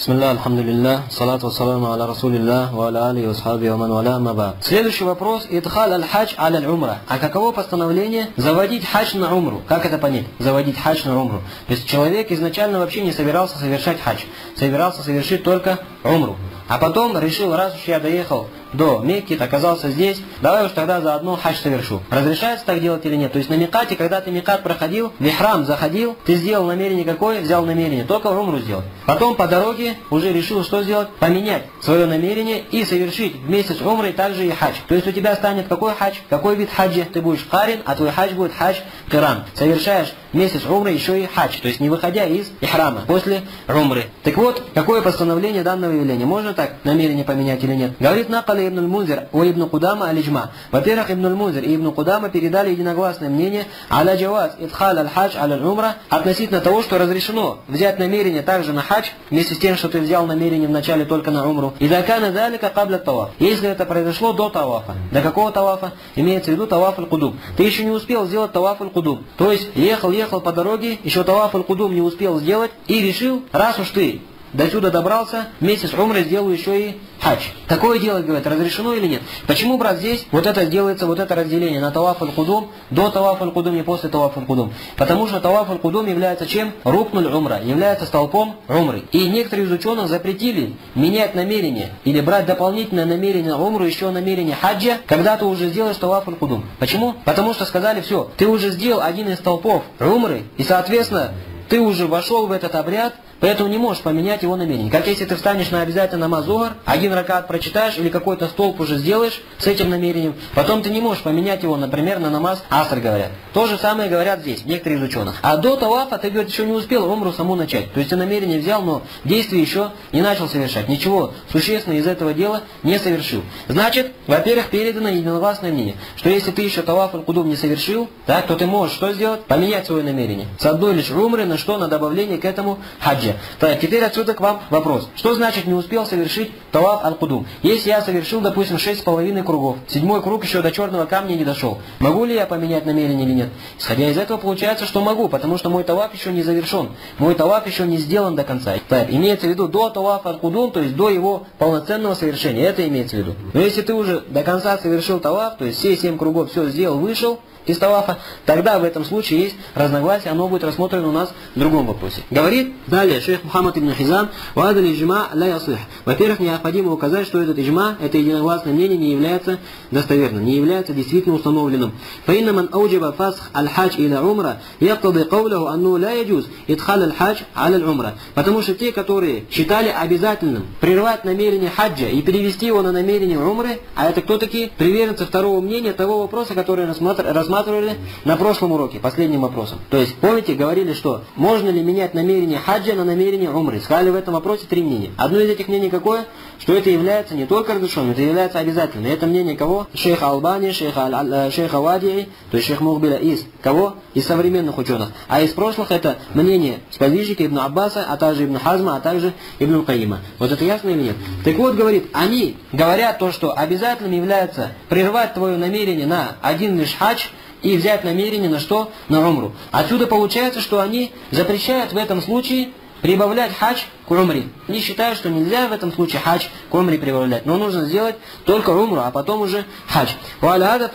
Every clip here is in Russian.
Бисмилля, алхамдулилля, салату вассаламу аля расулилля, ва аля али васхаби ва ман валя маба. Следующий вопрос. Идхаль аль-хадж аль-умра. А каково постановление заводить хадж на умру? Как это понять? Заводить хадж на умру. То есть человек изначально вообще не собирался совершать хадж. Собирался совершить только умру. А потом решил, раз уж я доехал до Мекки, оказался здесь, давай уж тогда заодно хадж совершу. Разрешается так делать или нет? То есть на микате, когда ты микат проходил, в ихрам заходил, ты сделал намерение какое? Взял намерение, только умру сделать. Потом по дороге уже решил, что сделать? Поменять свое намерение и совершить в месяц умры также и хадж. То есть у тебя станет какой хадж? Какой вид хаджа? Ты будешь карин, а твой хадж будет хадж киран. Совершаешь месяц умры еще и хадж, то есть не выходя из ихрама после умры. Так вот, какое постановление данного явления? Можно так намерение поменять или нет? Говорит Накаля ибн аль-Мунзир у ибн Кудама аль-Иджма. Во-первых, ибн аль-Мунзир и ибн Кудама передали единогласное мнение аля джаваз идхаль аль-хадж аль-умра относительно того, что разрешено взять намерение также на хадж, вместе с тем, что ты взял намерение вначале только на умру. И дакана далика кабля таваф. Если это произошло до тавафа. До какого тавафа? Имеется в виду таваф аль-кудум. Ты еще не успел сделать таваф аль-кудум. То есть ехал по дороге, еще таваф аль-кудум не успел сделать и решил, раз уж ты до сюда добрался, месяц умры сделаю еще и хадж. Такое дело, говорят, разрешено или нет? Почему, брат, здесь вот это делается, вот это разделение на таваф аль-кудум, до таваф аль-кудум и после таваф аль-кудум? Потому что таваф аль-кудум является чем? Рукнуль умра, является столпом умры. И некоторые из ученых запретили менять намерение или брать дополнительное намерение на умру, еще намерение хаджа, когда ты уже сделаешь таваф аль-кудум. Почему? Потому что сказали, все, ты уже сделал один из столпов умры, и, соответственно, ты уже вошел в этот обряд, поэтому не можешь поменять его намерение. Как если ты встанешь на обязательный намаз зухр, один ракат прочитаешь или какой-то столб уже сделаешь с этим намерением, потом ты не можешь поменять его, например, на намаз аср, говорят. То же самое говорят здесь, некоторые из ученых. А до тавафа ты, говорит, еще не успел умру саму начать. То есть ты намерение взял, но действие еще не начал совершать. Ничего существенного из этого дела не совершил. Значит, во-первых, передано единогласное мнение, что если ты еще таваф аль-кудум не совершил, так, то ты можешь что сделать? Поменять свое намерение. С одной лишь умры на что? На добавление к этому хаджа. Так, теперь отсюда к вам вопрос. Что значит не успел совершить таваф аль-кудум? Если я совершил, допустим, 6,5 кругов, 7-й круг еще до черного камня не дошел, могу ли я поменять намерение или нет? Исходя из этого получается, что могу, потому что мой таваф еще не завершен. Мой таваф еще не сделан до конца. Так, имеется в виду до тавафа аль-кудум, то есть до его полноценного совершения. Это имеется в виду. Но если ты уже до конца совершил таваф, то есть все 7 кругов все сделал, вышел из тавафа, тогда в этом случае есть разногласие, оно будет рассмотрено у нас в другом вопросе. Говорит далее шейх Мухаммад ибн Хизам, «Вадаль иджма ля ясих». Во-первых, необходимо указать, что этот иджма, это единогласное мнение, не является достоверным, не является действительно установленным. «Фаинна ман ауджиба фасх аль-хадж иля умра, яктады кавляху анну ля яджуз идхаль аль-хадж аля аль-умра». Потому что те, которые считали обязательным прервать намерение хаджа и перевести его на намерение умры, а это кто такие? Приверженцы второго мнения того вопроса, который рассматривали на прошлом уроке, последним вопросом. То есть, помните, говорили, что можно ли менять намерение хаджа на намерение умры. Сказали в этом вопросе 3 мнения. Одно из этих мнений какое? Что это является не только разрешенным, это является обязательным. И это мнение кого? Шейха Албани, шейха Вадии, то есть шейх Мухбиля из кого? Из современных ученых. А из прошлых это мнение сподвижника Ибн Аббаса, а также Ибн Хазма, а также Ибн Каима. Вот это ясно или нет? Так вот, говорит, они говорят то, что обязательным является прервать твое намерение на один лишь хадж, и взять намерение на что? На умру. Отсюда получается, что они запрещают в этом случае прибавлять хадж к умре. Они считают, что нельзя в этом случае хадж к умре прибавлять, но нужно сделать только умру, а потом уже хадж. Получится,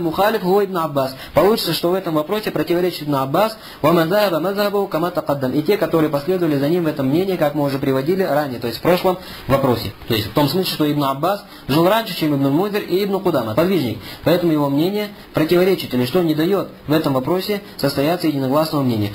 что в этом вопросе противоречит Ибн Аббас, и те, которые последовали за ним в этом мнении, как мы уже приводили ранее, то есть в прошлом вопросе. То есть в том смысле, что Ибн Аббас жил раньше, чем Ибн Мунзир и Ибн Кудама, подвижник. Поэтому его мнение противоречит, или что не дает в этом вопросе состояться единогласного мнения.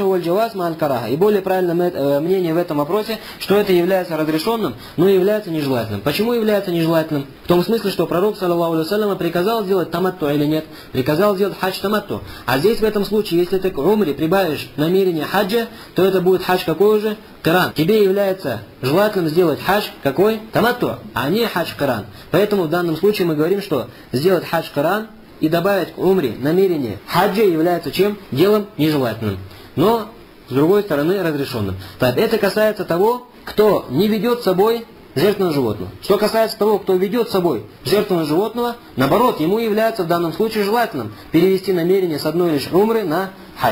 И более правильное мнение в этом вопросе, что это является разрешенным, но является нежелательным. Почему является нежелательным? В том смысле, что пророк, саллаллаху алейхи ва саллям, приказал сделать таматту или нет? Приказал сделать хадж таматту. А здесь в этом случае, если ты к умре прибавишь намерение хаджа, то это будет хадж какой уже? Коран. Тебе является желательным сделать хадж какой? Таматту, а не хадж Коран. Поэтому в данном случае мы говорим, что сделать хадж Коран и добавить к умре намерение хаджа является чем? Делом нежелательным. Но с другой стороны разрешенным. Так, это касается того, кто не ведет с собой жертвенного животного. Что касается того, кто ведет с собой жертвенного животного, наоборот, ему является в данном случае желательным перевести намерение с одной лишь умры на хадж.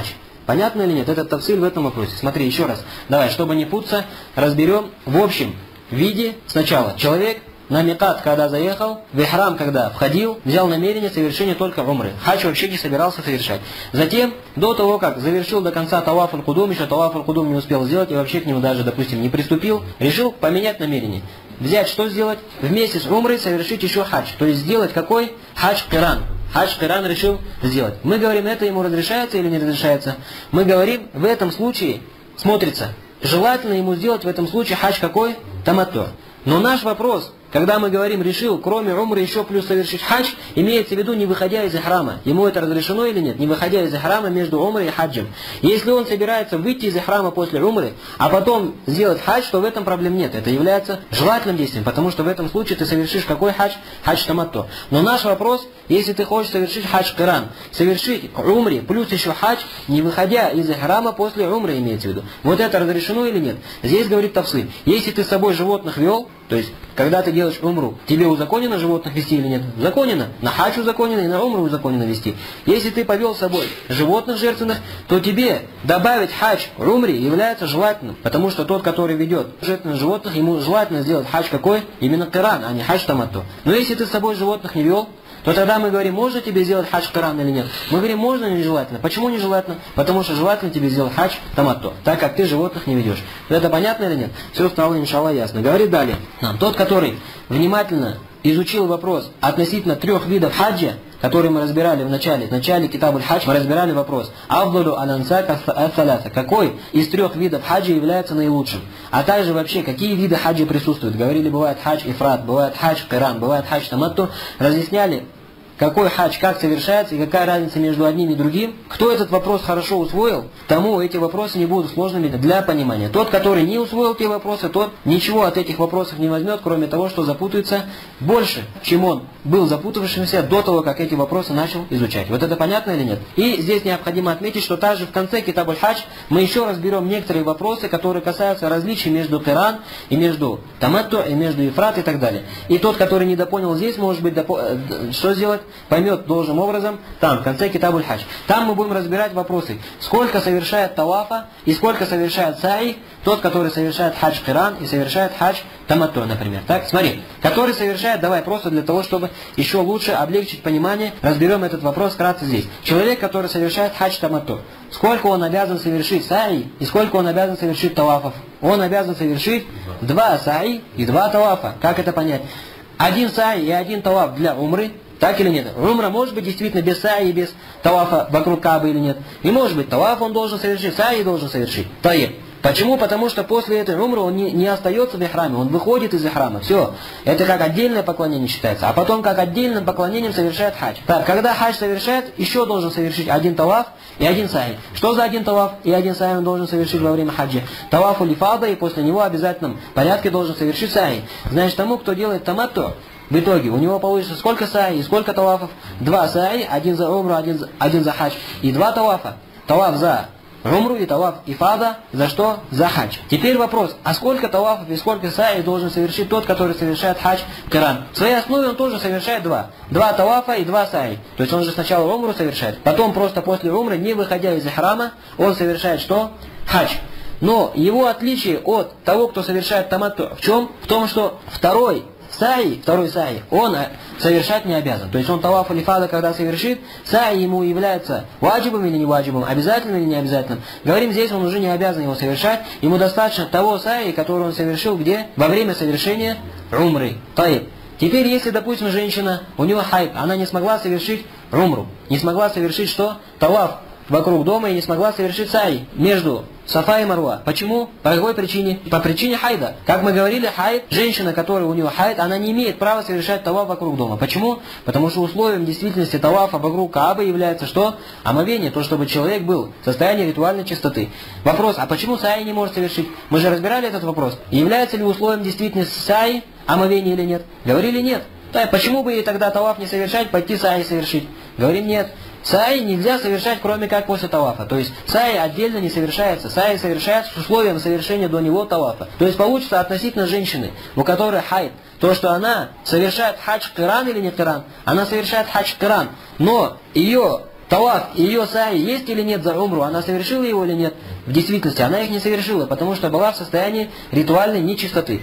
Понятно или нет? Это тавсиль в этом вопросе. Смотри, еще раз. Давай, чтобы не путаться, разберем в общем виде сначала. Человек на микат, когда заехал, в ихрам, когда входил, взял намерение совершения только умры. Хадж вообще не собирался совершать. Затем, до того, как завершил до конца таваф аль-кудум, еще таваф аль-кудум не успел сделать и вообще к нему даже, допустим, не приступил, решил поменять намерение. Взять, что сделать? Вместе с умрой совершить еще хадж. То есть сделать какой? Хадж киран. Хадж киран решил сделать. Мы говорим, это ему разрешается или не разрешается? Мы говорим, в этом случае смотрится. Желательно ему сделать в этом случае хадж какой? Таматту. Но наш вопрос, когда мы говорим, решил, кроме умры еще плюс совершить хадж, имеется в виду, не выходя из ихрама. Ему это разрешено или нет? Не выходя из ихрама между умрой и хаджем. Если он собирается выйти из ихрама после умры, а потом сделать хадж, то в этом проблем нет. Это является желательным действием, потому что в этом случае ты совершишь какой хадж? Хадж таматту. Но наш вопрос, если ты хочешь совершить хадж киран, совершить умре плюс еще хадж, не выходя из ихрама после умры, имеется в виду. Вот это разрешено или нет? Здесь говорит тавсиль. Если ты с собой животных вел, то есть, когда ты делаешь умру, тебе узаконено животных вести или нет? Узаконено. На хадж узаконено и на умру узаконено вести. Если ты повел с собой животных жертвенных, то тебе добавить хадж к умре является желательным. Потому что тот, который ведет жертвенных животных, ему желательно сделать хадж какой? Именно киран, а не хадж таматту. Но если ты с собой животных не вел, то тогда мы говорим, можно тебе сделать хадж киран или нет? Мы говорим, можно или нежелательно? Почему нежелательно? Потому что желательно тебе сделать хадж таматту, так как ты животных не ведешь. Это понятно или нет? Все стало, иншаллах, ясно. Говорит далее нам, тот, который внимательно изучил вопрос относительно 3 видов хаджа, которые мы разбирали в начале китабуль хадж, мы разбирали вопрос «Афдалу аль-ансак ас-саласа», какой из 3 видов хаджа является наилучшим, а также вообще, какие виды хаджа присутствуют. Говорили, бывает хадж ифрат, бывает хадж киран, бывает хадж таматту, разъясняли, какой хадж как совершается и какая разница между одним и другим. Кто этот вопрос хорошо усвоил, тому эти вопросы не будут сложными для понимания. Тот, который не усвоил те вопросы, тот ничего от этих вопросов не возьмет, кроме того, что запутается больше, чем он был запутавшимся до того, как эти вопросы начал изучать. Вот это понятно или нет? И здесь необходимо отметить, что также в конце китабуль хадж мы еще разберем некоторые вопросы, которые касаются различий между киран и между таматту, и между ифрат и так далее. И тот, который недопонял здесь, может быть, что сделать? Поймет должным образом там, в конце китабуль хадж. Там мы будем разбирать вопросы, сколько совершает тавафа и сколько совершает саи тот, который совершает хадж киран и совершает хадж таматту, например. Так, смотри, который совершает, давай просто для того, чтобы еще лучше облегчить понимание, разберем этот вопрос вкратце здесь. Человек, который совершает хадж таматту, сколько он обязан совершить саи и сколько он обязан совершить тавафов? Он обязан совершить 2 саи и 2 тавафа. Как это понять? 1 саи и 1 таваф для умры. Так или нет? Умра может быть действительно без саи и без тавафа вокруг Каабы или нет? И может быть таваф он должен совершить, саи должен совершить. Таиб. Почему? Потому что после этой умры он не остается в ихраме, он выходит из ихрама. Все. Это как отдельное поклонение считается. А потом как отдельным поклонением совершает хадж. Так, когда хадж совершает, еще должен совершить 1 таваф и 1 саи. Что за 1 таваф и 1 саи он должен совершить во время хаджа? Таваф улифада, и после него в обязательном порядке должен совершить саи. Значит, тому, кто делает таматту, в итоге у него получится сколько саи и сколько тавафов? 2 саи, 1 за умру, 1 за хадж. И 2 тавафа. Таваф за умру и таваф ифада за что? За хадж. Теперь вопрос, а сколько тавафов и сколько саи должен совершить тот, который совершает хадж киран? В своей основе он тоже совершает 2. 2 тавафа и 2 саи. То есть он же сначала умру совершает, потом просто после умры, не выходя из ихрама, он совершает что? Хадж. Но его отличие от того, кто совершает таматту, в чем? В том, что второй саи, он совершать не обязан. То есть он таваф или фада, когда совершит, саи ему является ваджибом или не ваджибом, обязательным или не обязательным. Говорим, здесь он уже не обязан его совершать, ему достаточно того саи, который он совершил где? Во время совершения умры. Таиб. Теперь, если, допустим, женщина, у нее хайд, она не смогла совершить умру, не смогла совершить что? Таваф вокруг дома и не смогла совершить саи между Сафа и Марва. Почему? По какой причине? По причине хайда. Как мы говорили, хайд, женщина, которая у нее хайд, она не имеет права совершать таваф вокруг дома. Почему? Потому что условием действительности тавафа вокруг Каабы является что? Омовение, то, чтобы человек был в состоянии ритуальной чистоты. Вопрос, а почему саи не может совершить? Мы же разбирали этот вопрос. Является ли условием действительности саи омовение или нет? Говорили нет. Почему бы ей тогда таваф не совершать, пойти саи совершить? Говорим нет. Саи нельзя совершать, кроме как после тавафа. То есть саи отдельно не совершается. Саи совершается с условием совершения до него тавафа. То есть получится относительно женщины, у которой хайд, то, что она совершает хадж киран или не киран, она совершает хадж киран, но ее Таваф и ее саи есть или нет за умру, она совершила его или нет? В действительности она их не совершила, потому что была в состоянии ритуальной нечистоты.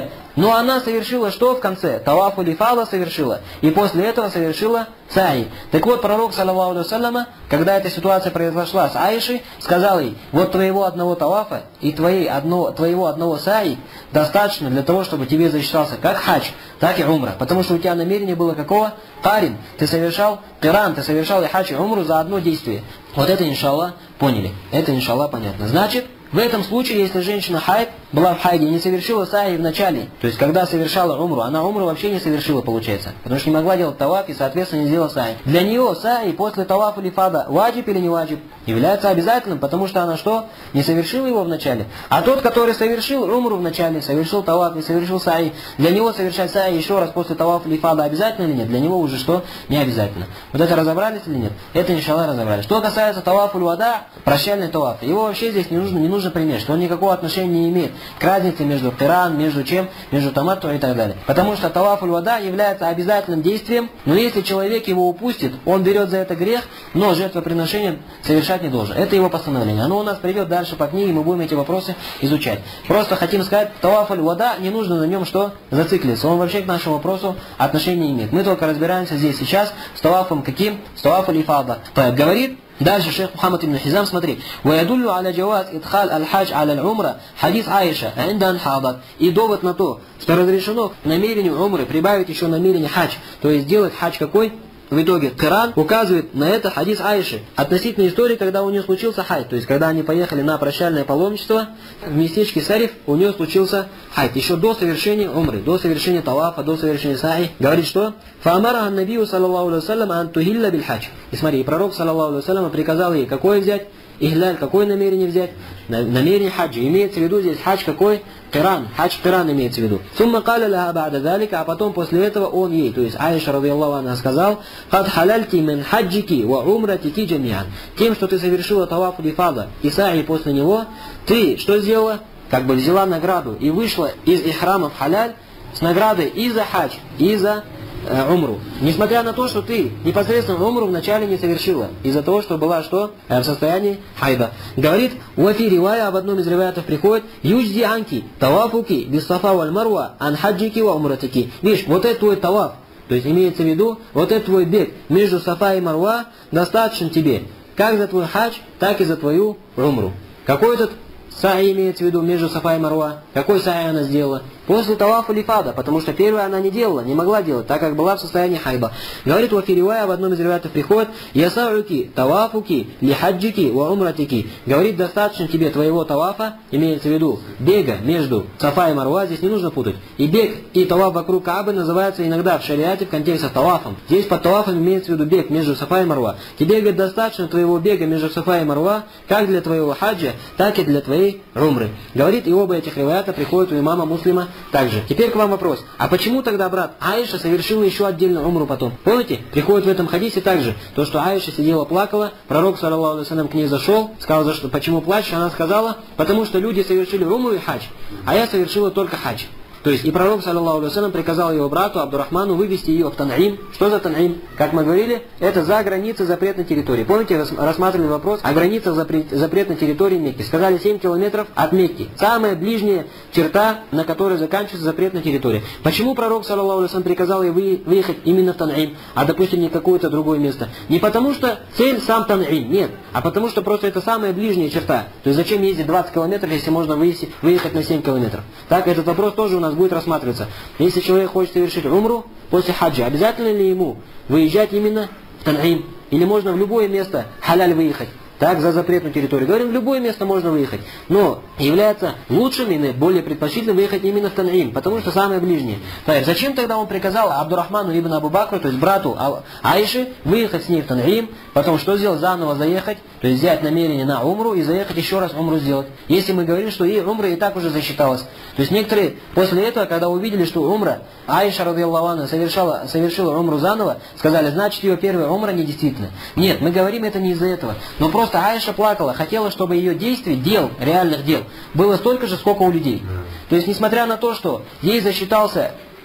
Но она совершила что в конце? Таваф улифада совершила. И после этого совершила саи. Так вот, пророк, саллаллаху алейхи вассаляма, когда эта ситуация произошла с Аишей, сказал ей: вот твоего одного тавафа и твоего одного саи достаточно для того, чтобы тебе засчитался как хадж, так и умра. Потому что у тебя намерение было какого? Карин. Ты совершал киран, ты совершал и хадж, и умру за одно действие. Вот это, иншаллах, поняли. Это, иншаллах, понятно. Значит, в этом случае, если женщина хайд, была в хайде и не совершила саи в начале, то есть когда совершала умру, она умру вообще не совершила, получается. Потому что не могла делать таваф и, соответственно, не сделала саи. Для нее саи после тавафа или фада ваджиб или не ваджиб является обязательным, потому что она что? Не совершила его в начале. А тот, который совершил умру в начале, совершил таваф и совершил саи, для него совершать саи еще раз после тавафа или фада обязательно или нет? Для него уже что? Не обязательно. Вот это разобрались или нет? Это, иншаллах, разобрались. Что касается тавафа уль-вада, прощальный таваф, его вообще здесь не нужно принять, что он никакого отношения не имеет к разнице между киран, между чем, между таматту и так далее. Потому что таваф уль-вада является обязательным действием, но если человек его упустит, он берет за это грех, но жертвоприношение совершать не должен. Это его постановление. Оно у нас придет дальше по книге, мы будем эти вопросы изучать. Просто хотим сказать, таваф уль-вада, не нужно на нем что? Зацикливаться. Он вообще к нашему вопросу отношения не имеет. Мы только разбираемся здесь сейчас с тавафом каким? С таваф уль-ифада. Говорит дальше шейх Мухаммад ибн Хизам, смотри. وَيَدُلُّ عَلَى جَوَازِ إِدْخَالِ الْحَجِّ عَلَى الْعُمْرَةِ хадис Аиша عند انحاضت. И довод на то, что разрешено к намерению умры прибавить еще намерение хадж, то есть сделать хадж какой? В итоге Коран указывает на это хадис Аиши относительно истории, когда у нее случился хайд. То есть, когда они поехали на прощальное паломничество, в местечке Сариф у нее случился хайд. Еще до совершения умры, до совершения тавафа, до совершения саи. Говорит, что «Фаамараха набию, саллаллаху алейхи вассалям, ан тухилля биль хадж». И смотри, пророк, саллаллаху алейхи вассалям, приказал ей какое взять? Ихляль, какое намерение взять? Намерение хаджа. Имеется в виду здесь хадж какой? Киран. Хадж киран имеется в виду. Сумма каля ляха ба'да залика, а потом после этого он ей, то есть Аиша, радийаллаху анха, сказал: «Хад халяльти мин хаджики ва умратики джамиан». Тем, что ты совершила таваф уль-ифада и саи после него, ты что сделала? Как бы взяла награду и вышла из ихрамов халяль с наградой и за хадж, и за умру. Несмотря на то, что ты непосредственно умру вначале не совершила, из-за того, что была что? В состоянии хайда. Говорит, уафи ривая, в одном из риваятов приходит, юджди анки, тавафуки, бисафа валь марва, ан хаджики ва умратики. Видишь, вот это твой таваф. То есть имеется в виду, вот это твой бег между Сафа и Марва достаточен тебе, как за твой хадж, так и за твою умру. Какой этот саи имеется в виду между Сафа и Марва? Какой саи она сделала? После тавафа уль-ифада, потому что первое она не делала, не могла делать, так как была в состоянии хайба. Говорит, уафи ривая, в одном из риваятов приходит, ясауки, тавафуки, лихаджики, ва умратики. Говорит, достаточно тебе твоего тавафа, имеется в виду бега между Сафа и Марва, здесь не нужно путать. И бег, и таваф вокруг Каабы называются иногда в шариате в контексте тавафом. Здесь под тавафом имеется в виду бег между Сафа и Марва. Тебе, говорит, достаточно твоего бега между Сафа и Марва, как для твоего хаджа, так и для твоей умры. Говорит, и оба этих риваята приходят у имама Муслима также. Теперь к вам вопрос. А почему тогда, брат, Аиша совершила еще отдельно умру потом? Помните? Приходит в этом хадисе также, то, что Аиша сидела, плакала, пророк, саллаллаху алейхи вассалям, к ней зашел, сказал, за что, почему плачешь? Она сказала, потому что люди совершили умру и хадж, а я совершила только хадж. То есть и пророк, саллаллаху алейхи вассалям, приказал его брату Абдурахману вывести ее в Тан'им. Что за Тан'им? Как мы говорили, это за границей запретной территории. Помните, рассматривали вопрос о границах запретной территории Мекки. Сказали 7 километров от Мекки. Самая ближняя черта, на которой заканчивается запретная территория. Почему пророк, саллаллаху алейхи вассалям, приказал ей выехать именно в Тан'им, а допустим не какое-то другое место? Не потому что цель сам Тан'им, нет, а потому что просто это самая ближняя черта. То есть зачем ездить 20 километров, если можно выехать на 7 километров? Так, этот вопрос тоже у нас будет рассматриваться. Если человек хочет совершить умру после хаджа, обязательно ли ему выезжать именно в Тан'им? Или можно в любое место халяль выехать? Так, за запретную территорию. Говорим, в любое место можно выехать. Но является лучшим и более предпочтительным выехать именно в Тан'им, потому что самое ближнее. Зачем тогда он приказал Абдурахману ибн Абу Бакру, то есть брату Аиши, выехать с ней в Тан'им, потом что сделать? Заново заехать, то есть взять намерение на умру и заехать еще раз умру сделать. Если мы говорим, что ей умра и так уже засчиталась. То есть некоторые после этого, когда увидели, что умра, Аиша, радийаллаху анха, совершила умру заново, сказали, значит ее первая умра недействительна. Нет, мы говорим это не из-за этого. Но просто Аиша плакала, хотела, чтобы ее действий, дел, реальных дел, было столько же, сколько у людей. То есть, несмотря на то, что ей засчитался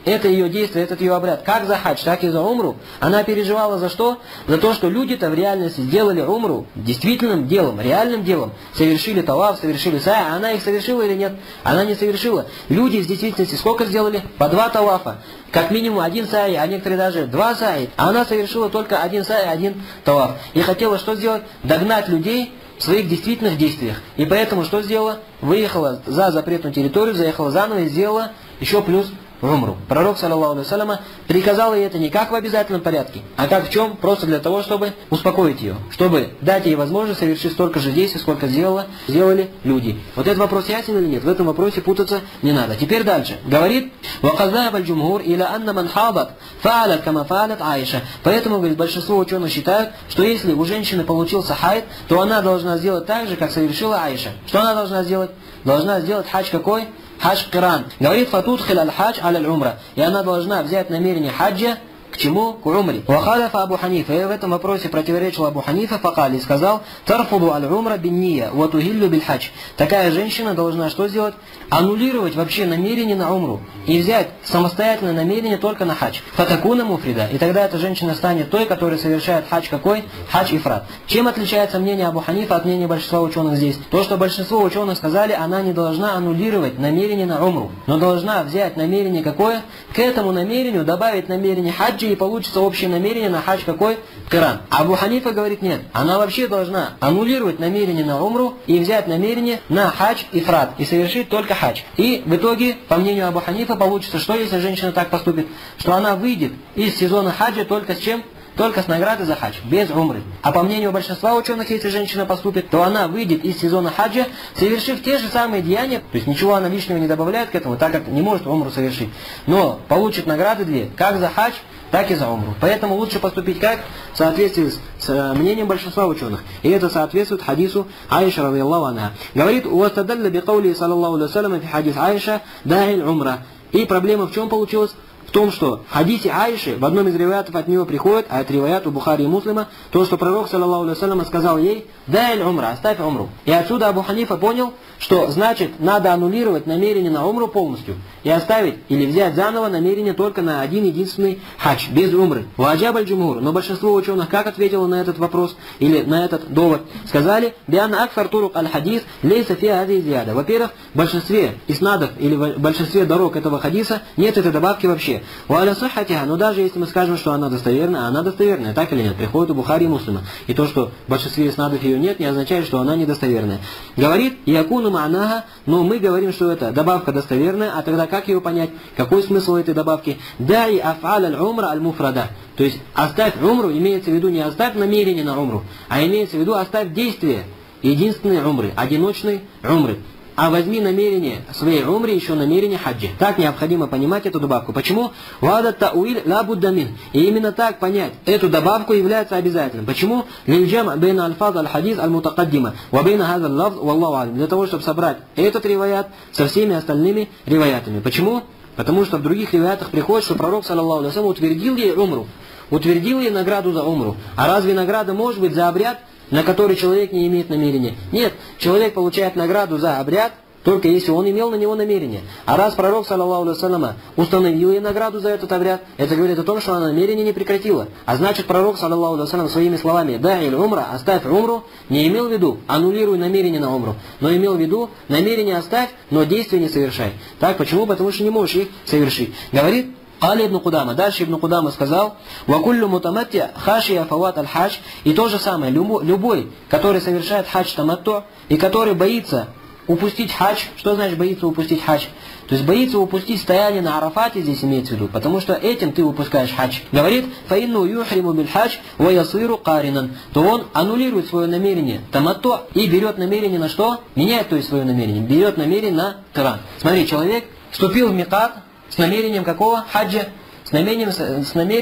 это ее действие, этот ее обряд, как за хадж, так и за умру, она переживала за что? За то, что люди-то в реальности сделали умру действительным делом, реальным делом, совершили таваф, совершили сай, а она их совершила или нет? Она не совершила. Люди в действительности сколько сделали? По 2 тавафа. Как минимум 1 сай, а некоторые даже 2 сай. А она совершила только 1 сай, 1 таваф. И хотела что сделать? Догнать людей в своих действительных действиях. И поэтому что сделала? Выехала за запретную территорию, заехала заново и сделала еще плюс умру. Пророк, саллаллаху алейхи вассаляма, приказал ей это не как в обязательном порядке, а как в чем? Просто для того, чтобы успокоить ее, чтобы дать ей возможность совершить столько же действий, сколько сделали люди. Вот этот вопрос ясен или нет? В этом вопросе путаться не надо. Теперь дальше. Говорит, وَقَذَّهَبَ الْجُمْهُورِ إِلَى أَنَّ مَنْ حَاضَتْ فَعَلَتْ كَمَا فَعَلَتْ عَائِشَةُ. Поэтому, говорит, большинство ученых считают, что если у женщины получился хайд, то она должна сделать так же, как совершила Аиша. Что она должна сделать? Должна сделать хадж какой? Хадж Киран. Говорит, фатудхил аль-хадж аль-умра. И она должна взять намерение хаджа к чему? К умре. Вахаляфа Абу Ханифа. И в этом вопросе противоречил Абу Ханифа, факали, сказал, тарфуду аль-умра бин-ния, ватухиллю биль-хадж. Такая женщина должна что сделать? Аннулировать вообще намерение на умру. И взять самостоятельное намерение только на хадж. Фатакуна муфрида. И тогда эта женщина станет той, которая совершает хадж какой? Хадж ифрат. Чем отличается мнение Абу Ханифа от мнения большинства ученых здесь? То, что большинство ученых сказали, она не должна аннулировать намерение на умру. Но должна взять намерение какое? К этому намерению добавить намерение хаджа, и получится общее намерение на хадж какой? Киран. Абу Ханифа говорит нет. Она вообще должна аннулировать намерение на умру и взять намерение на хадж ифрат. И совершить только хадж. И в итоге, по мнению Абу Ханифа, получится, что если женщина так поступит? Что она выйдет из сезона хаджа только с чем? Только с наградой за хадж, без умры. А по мнению большинства ученых, если женщина поступит, то она выйдет из сезона хаджа, совершив те же самые деяния, то есть ничего она лишнего не добавляет к этому, так как не может умру совершить. Но получит награды 2, как за хадж, так и за умру. Поэтому лучше поступить как? В соответствии с мнением большинства ученых. И это соответствует хадису Аиша, радийаллаху анха. Говорит, «Уастадалля бикаули, саллаллаху алейхи вассалям, фи хадис Аиша, дахиль умра». И проблема в чем получилась? В том, что в хадисе Аиши, в одном из риваятов от него приходит, а это риваят у Бухари и Муслима, то, что пророк, саллаллаху алейхи вассалям, сказал ей, «Дай умра, оставь умру». И отсюда Абу Ханифа понял, что значит надо аннулировать намерение на умру полностью и оставить или взять заново намерение только на один единственный хадж, без умры. Ваджаб аль-джумхур. Но большинство ученых как ответило на этот вопрос или на этот довод? Сказали, «Бианна акфар турук аль-хадис лейса фи хази зияда». Во-первых, в большинстве иснадов или в большинстве дорог этого хадиса нет этой добавки вообще. Валя сахатиха, но даже если мы скажем, что она достоверная, она достоверная, так или нет, приходит у Бухари и Муслима. И то, что в большинстве иснадов ее нет, не означает, что она недостоверная. Говорит, якуну ма'наха, но мы говорим, что это добавка достоверная, а тогда как ее понять? Какой смысл этой добавки? Дай аф'аль аль-умра аль-муфрада. То есть оставь умру, имеется в виду не оставь намерение на умру, а имеется в виду оставь действие единственной умры, одиночной умры. А возьми намерение своей умры, еще намерение хаджи. Так необходимо понимать эту добавку. Почему? Вада тауиль ла буддамин. И именно так понять эту добавку является обязательным. Почему? Лильджам бейна альфаз аль-хадис аль-мутакаддима. Ва бейна хаза лавз валлаху алим. Для того, чтобы собрать этот риваят со всеми остальными риваятами. Почему? Потому что в других риваятах приходит, что пророк, саллаллаху алейхи ва саллям, утвердил ей умру. Утвердил ей награду за умру. А разве награда может быть за обряд, на который человек не имеет намерения? Нет, человек получает награду за обряд, только если он имел на него намерение. А раз пророк, саллаллаху алейхи ва саллям, установил ей награду за этот обряд, это говорит о том, что она намерение не прекратила. А значит, пророк, саллаллаху алейхи ва саллям, своими словами «дай иль умра», «оставь умру», не имел в виду «аннулируй намерение на умру», но имел в виду «намерение оставь, но действия не совершай». Так, почему? Потому что не можешь их совершить. Говорит Али ибн Кудама. Дальше ибн Кудама сказал, «Вакуллю мутаматти хашия фават аль-хадж». И то же самое, любой, который совершает хадж таматту, и который боится упустить хадж. Что значит боится упустить хадж? То есть боится упустить стояние на Арафате, здесь имеется в виду, потому что этим ты упускаешь хадж. Говорит, «Фаинну юхриму биль хадж ва ясиру каринан». То он аннулирует свое намерение таматту и берет намерение на что? Меняет, то есть свое намерение, берет намерение на киран. Смотри, человек вступил в микат, с намерением какого? Хаджа. С намерением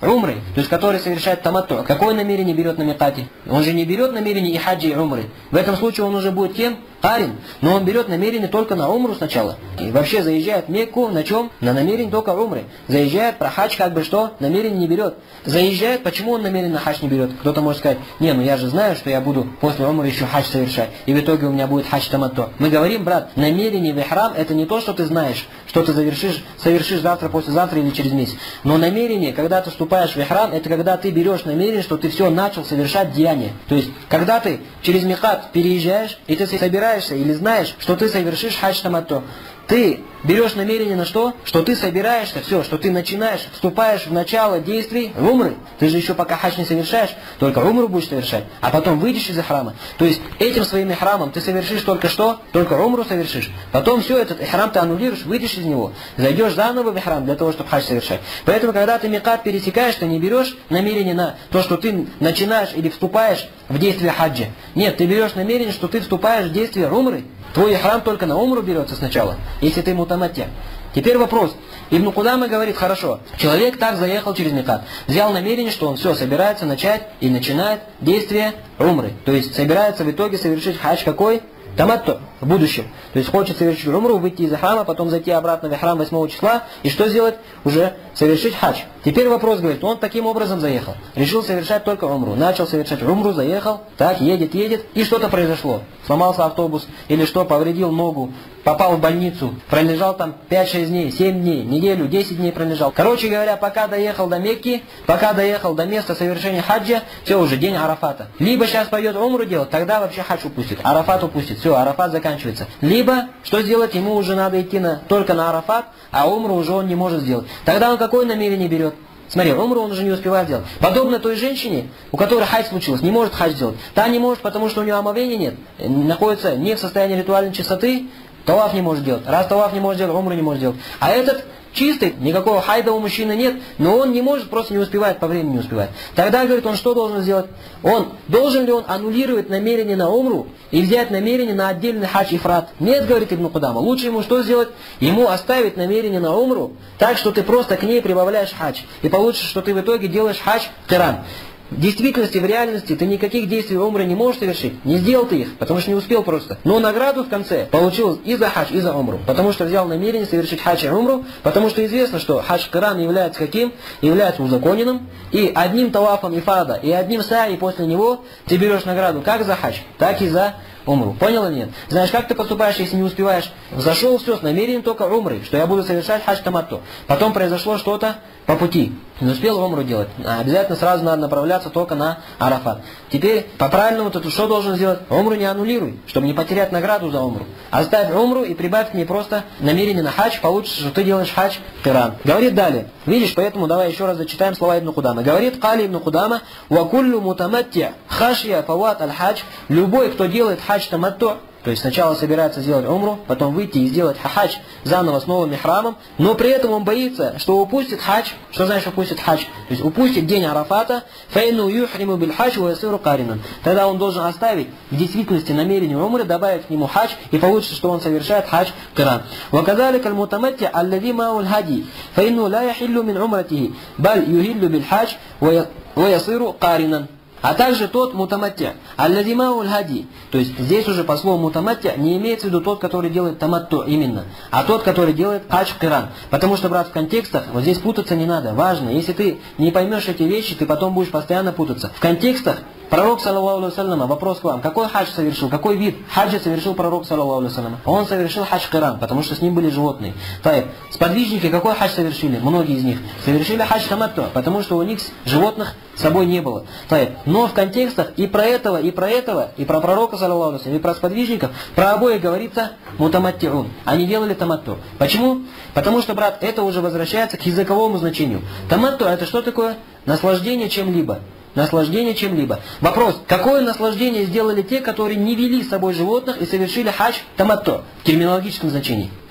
умры, то есть который совершает таматту, какое намерение берет на микате? Он же не берет намерение и хаджи, и умры. В этом случае он уже будет кем? Карин. Но он берет намерение только на умру сначала. И вообще заезжает в Мекку на чем? На намерение только умры. Заезжает про хадж как бы что? Намерение не берет. Заезжает, почему он намерение на хадж не берет? Кто-то может сказать, не, ну я же знаю, что я буду после умры еще хадж совершать. И в итоге у меня будет хадж таматту. Мы говорим, брат, намерение в ихрам это не то, что ты знаешь, что ты совершишь завтра, послезавтра или через месяц. Но намерение, когда ты вступаешь в ихрам, это когда ты берешь намерение, что ты все начал совершать деяние. То есть, когда ты через микат переезжаешь, и ты собираешься или знаешь, что ты совершишь хадж таматту, ты берешь намерение на что? Что ты собираешься, все, что ты начинаешь, вступаешь в начало действий умры. Ты же еще пока хадж не совершаешь, только умру будешь совершать, а потом выйдешь из ихрама. То есть этим своим ихрамом ты совершишь только что? Только умру совершишь. Потом все, этот ихрам ты аннулируешь, выйдешь из него. Зайдешь заново в ихрам для того, чтобы хадж совершать. Поэтому, когда ты микат пересекаешь, ты не берешь намерение на то, что ты начинаешь или вступаешь в действие хаджа. Нет, ты берешь намерение, что ты вступаешь в действие умры. Твой ихрам только на умру берется сначала, если ты мутамаття. Теперь вопрос. Ибн Кудама говорит, хорошо, человек так заехал через микат, взял намерение, что он все, собирается начать и начинает действие умры. То есть собирается в итоге совершить хадж какой? Таматту в будущем. То есть хочет совершить умру, выйти из ихрама, потом зайти обратно в ихрам 8 числа, и что сделать? Уже совершить хадж. Теперь вопрос, говорит, он таким образом заехал. Решил совершать только умру. Начал совершать умру, заехал, так, едет, и что-то произошло. Сломался автобус, или что, повредил ногу, попал в больницу, пролежал там 5-6 дней, 7 дней, неделю, 10 дней пролежал. Короче говоря, пока доехал до Мекки, пока доехал до места совершения хаджа, все, уже день Арафата. Либо сейчас пойдет умру делать, тогда вообще хадж упустит, Арафат упустит, все, Арафат заканчивается. Либо, что сделать, ему уже надо идти только на Арафат, а умру уже он не может сделать. Тогда он какое намерение берет? Смотри, умру он уже не успевает делать. Подобно той женщине, у которой хадж случилось, не может хадж сделать. Та не может, потому что у нее омовения нет, находится не в состоянии ритуальной чистоты, таваф не может делать. Раз таваф не может делать, умру не может делать. А этот чистый, никакого хайда у мужчины нет, но он не может, просто не успевает, по времени не успевает. Тогда, говорит, он что должен сделать? Должен ли он аннулировать намерение на умру и взять намерение на отдельный хадж ифрат? Нет, говорит Ибн Кудама. Лучше ему что сделать? Ему оставить намерение на умру, так что ты просто к ней прибавляешь хадж. И получится, что ты в итоге делаешь хадж киран. В действительности, в реальности, ты никаких действий умры не можешь совершить. Не сделал ты их, потому что не успел просто. Но награду в конце получил и за хадж, и за умру. Потому что взял намерение совершить хадж и умру. Потому что известно, что хадж киран является каким? Является узаконенным. И одним тавафом ифада, и одним саи после него ты берешь награду как за хадж, так и за умру. Понял или нет? Знаешь, как ты поступаешь, если не успеваешь? Зашел все с намерением только умры, что я буду совершать хадж таматту. Потом произошло что-то по пути. Не успел умру делать. Обязательно сразу надо направляться только на Арафат. Теперь, по-правильному, ты что должен сделать? Умру не аннулируй, чтобы не потерять награду за умру. Оставь умру и прибавь к ней просто намерение на хадж, получится, что ты делаешь хадж киран. Говорит далее. Видишь, поэтому давай еще раз зачитаем слова Ибн Кудама. Говорит, Кали Ибн Кудама, «Ва куллю мутаматти хашья фават аль-хадж». Любой, кто делает хадж таматту, то есть сначала собирается сделать умру, потом выйти и сделать хадж заново с новым ихрамом, но при этом он боится, что упустит хадж. Что значит упустит хадж? То есть упустит день Арафата, фаину юхриму биль хадж ва ясиру каринан. Тогда он должен оставить в действительности намерение умры, добавить к нему хадж, и получится, что он совершает хадж киран. Ва казалика аль-мутаматти аллади ма'ул хади, фаину ла яхиллу мин умратихи, баль юхиллу биль хадж ва ясиру каринан. А также тот мутамаття, алладимауль хади. То есть здесь уже по слову мутамаття не имеется в виду тот, который делает таматту именно, а тот, который делает хадж киран. Потому что, брат, в контекстах вот здесь путаться не надо. Важно, если ты не поймешь эти вещи, ты потом будешь постоянно путаться. В контекстах пророк, саллаллаху алейхи вассалям, вопрос к вам, какой хадж совершил, какой вид хаджа совершил пророк, саллаллаху алейхи вассалям? Он совершил хадж киран, потому что с ним были животные. Так, сподвижники какой хадж совершили? Многие из них совершили хадж таматту, потому что у них животных с собой не было. Так, но в контекстах и про этого, и про пророка, саллаллаху алейхи вассалям, и про сподвижников, про обоих говорится мутаматтиун. Они делали таматту. Почему? Потому что, брат, это уже возвращается к языковому значению. Таматту это что такое? Наслаждение чем-либо. Наслаждение чем-либо. Вопрос, какое наслаждение сделали те, которые не вели с собой животных и совершили хадж таматту в терминологическом значении?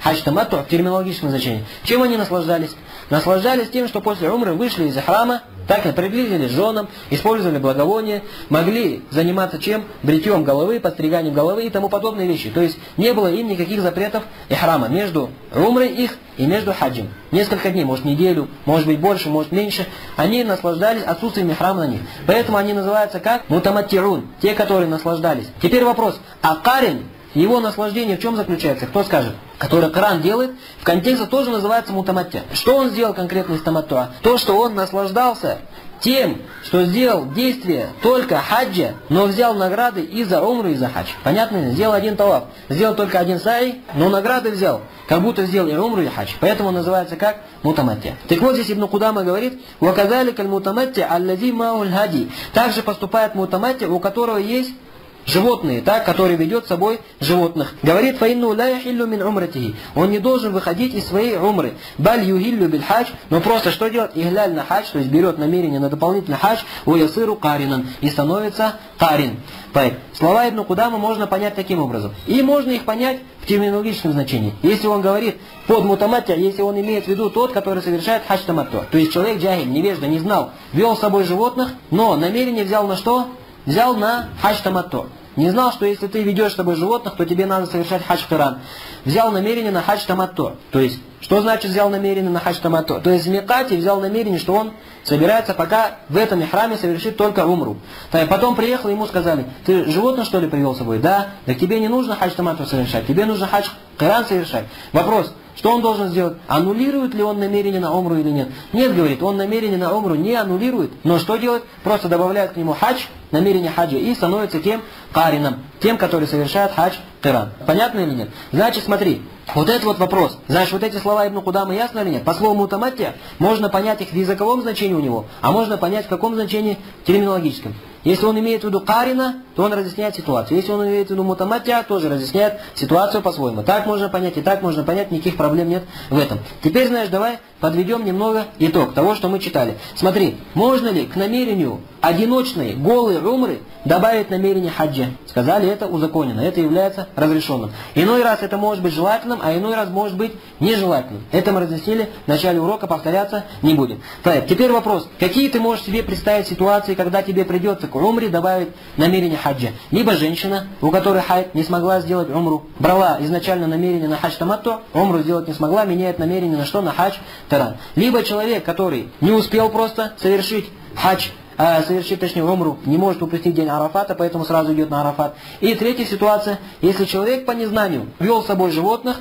хадж таматту в терминологическом значении. Чем они наслаждались? Наслаждались тем, что после умры вышли из ихрама, так приблизились к женам, использовали благовония, могли заниматься чем? Бритьем головы, подстриганием головы и тому подобные вещи. То есть не было им никаких запретов ихрама между умрой их и между хаджем. Несколько дней, может неделю, может быть больше, может меньше. Они наслаждались отсутствием ихрама на них. Поэтому они называются как мутаматтиун, те, которые наслаждались. Теперь вопрос, а карин, его наслаждение в чем заключается? Кто скажет? Который Коран делает, в контексте тоже называется мутамаття. Что он сделал конкретно из таматтуа? То, что он наслаждался тем, что сделал действие только хаджа, но взял награды и за умру, и за хадж. Понятно? Сделал один таваф, сделал только один саи, но награды взял, как будто сделал и умру, и хадж. Поэтому он называется как мутамаття. Так вот здесь Ибн Кудама говорит, «Ваказалика аль-мутамаття аллади мауль хади». Также поступает мутамаття, у которого есть животные, так, который ведет с собой животных. Говорит, фаинну ла яхиллу мин умратихи. Он не должен выходить из своей умры. Баль юхиллю биль хадж, но просто что делать? Ихляль на хадж, то есть берет намерение на дополнительный хадж, уясыру каринан, и становится карин. Слова Ибн Кудама можно понять таким образом. И можно их понять в терминологическом значении. Если он говорит под мутамаття, если он имеет в виду тот, который совершает хадж таматту. То есть человек джахиль, невежда, не знал, вел с собой животных, но намерение взял на что? Взял на хадж таматту. Не знал, что если ты ведешь с собой животных, то тебе надо совершать хадж киран. Взял намерение на хадж таматту. То есть, что значит взял намерение на хадж таматту? То есть в микате взял намерение, что он собирается пока в этом ихраме совершить только умру. Потом приехал, ему сказали, ты животное что ли привел с собой? Да. Так тебе не нужно хадж таматту совершать, тебе нужно хадж киран совершать. Вопрос. Что он должен сделать? Аннулирует ли он намерение на умру или нет? Нет, говорит, он намерение на умру не аннулирует, но что делает? Просто добавляет к нему хадж, намерение хаджа, и становится кем? Карином, тем, который совершает хадж киран. Понятно или нет? Значит, смотри, вот этот вот вопрос. Знаешь, вот эти слова Ибн Кудама ясно или нет? По слову мутамаття можно понять их в языковом значении у него, а можно понять в каком значении терминологическом. Если он имеет в виду карина, то он разъясняет ситуацию. Если он имеет в виду мутамаття, тоже разъясняет ситуацию по-своему. Так можно понять, и так можно понять, никаких проблем нет в этом. Теперь, знаешь, давай подведем немного итог того, что мы читали. Смотри, можно ли к намерению одиночной, голой умры добавить намерение хаджа? Сказали, это узаконено, это является разрешенным. Иной раз это может быть желательным, а иной раз может быть нежелательным. Это мы разъяснили в начале урока, повторяться не будем. Так, теперь вопрос. Какие ты можешь себе представить ситуации, когда тебе придется к умре добавить намерение хаджа? Либо женщина, у которой хайд не смогла сделать умру, брала изначально намерение на хадж таматту, умру сделать не смогла, меняет намерение на что? На хадж таран. Либо человек, который не успел просто совершить хадж, совершить, точнее, умру, не может упустить день Арафата, поэтому сразу идет на Арафат. И третья ситуация, если человек по незнанию вел с собой животных,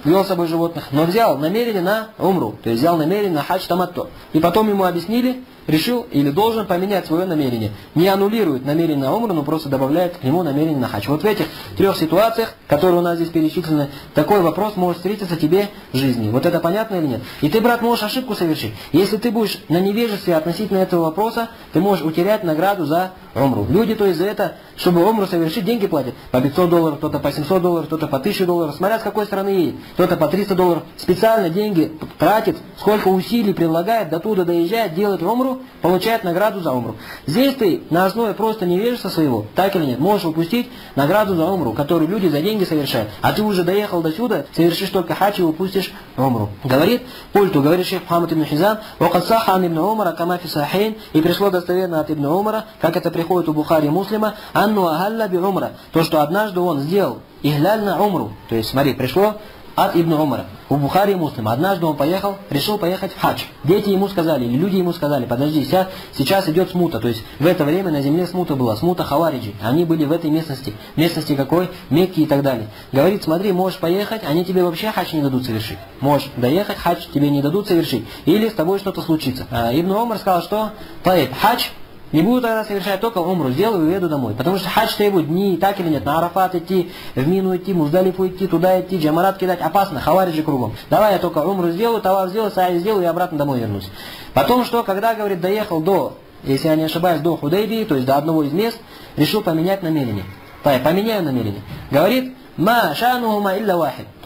но взял намерение на умру, то есть взял намерение на хадж таматту, и потом ему объяснили, решил или должен поменять свое намерение. Не аннулирует намерение на умру, но просто добавляет к нему намерение на хадж. Вот в этих трех ситуациях, которые у нас здесь перечислены, такой вопрос может встретиться тебе в жизни. Вот это понятно или нет? И ты, брат, можешь ошибку совершить. Если ты будешь на невежестве относительно этого вопроса, ты можешь утерять награду за умру. Люди, то есть за это, чтобы умру совершить, деньги платят. По $500, кто-то по $700, кто-то по $1000, смотря с какой стороны едет. Кто-то по $300. Специально деньги тратит, сколько усилий прилагает, до туда доезжает, делает умру, получает награду за умру. Здесь ты на основе просто невежества своего, так или нет, можешь упустить награду за умру, которую люди за деньги совершают. А ты уже доехал до сюда, совершишь только хадж и упустишь умру. Говорит, говорит шейх Мухаммад ибн Хизам, «Вакад саха ан ибн Умара кама фи сахейн», и пришло достоверно от ибн Умара, как это приходит у Бухари и Муслима, «Анну агалла би умра», то, что однажды он сделал ихляль на умру. То есть, смотри, пришло от Ибн Умара, у Бухари и Муслима. Однажды он решил поехать в хадж. Дети ему сказали, или люди ему сказали, подожди, сейчас идет смута. То есть в это время на земле смута была, смута хавариджи. Они были в этой местности. Местности какой? Мекки и так далее. Говорит, смотри, можешь поехать, они тебе вообще хадж не дадут совершить. Можешь доехать, хадж тебе не дадут совершить. Или с тобой что-то случится. Ибн Умар сказал, что хадж не буду тогда совершать, только умру, сделаю и уеду домой. Потому что хадж требует дни, так или нет, на Арафат идти, в Мину идти, Муздалифу идти, туда идти, джамарат кидать, опасно, хавариджи кругом. Давай я только умру сделаю, таваф сделаю, саи сделаю и обратно домой вернусь. Потом что, когда, говорит, доехал до, если я не ошибаюсь, до Худайбии, то есть до одного из мест, решил поменять намерение. Поменяю намерение. Говорит, ма шанухума илля вахид. То есть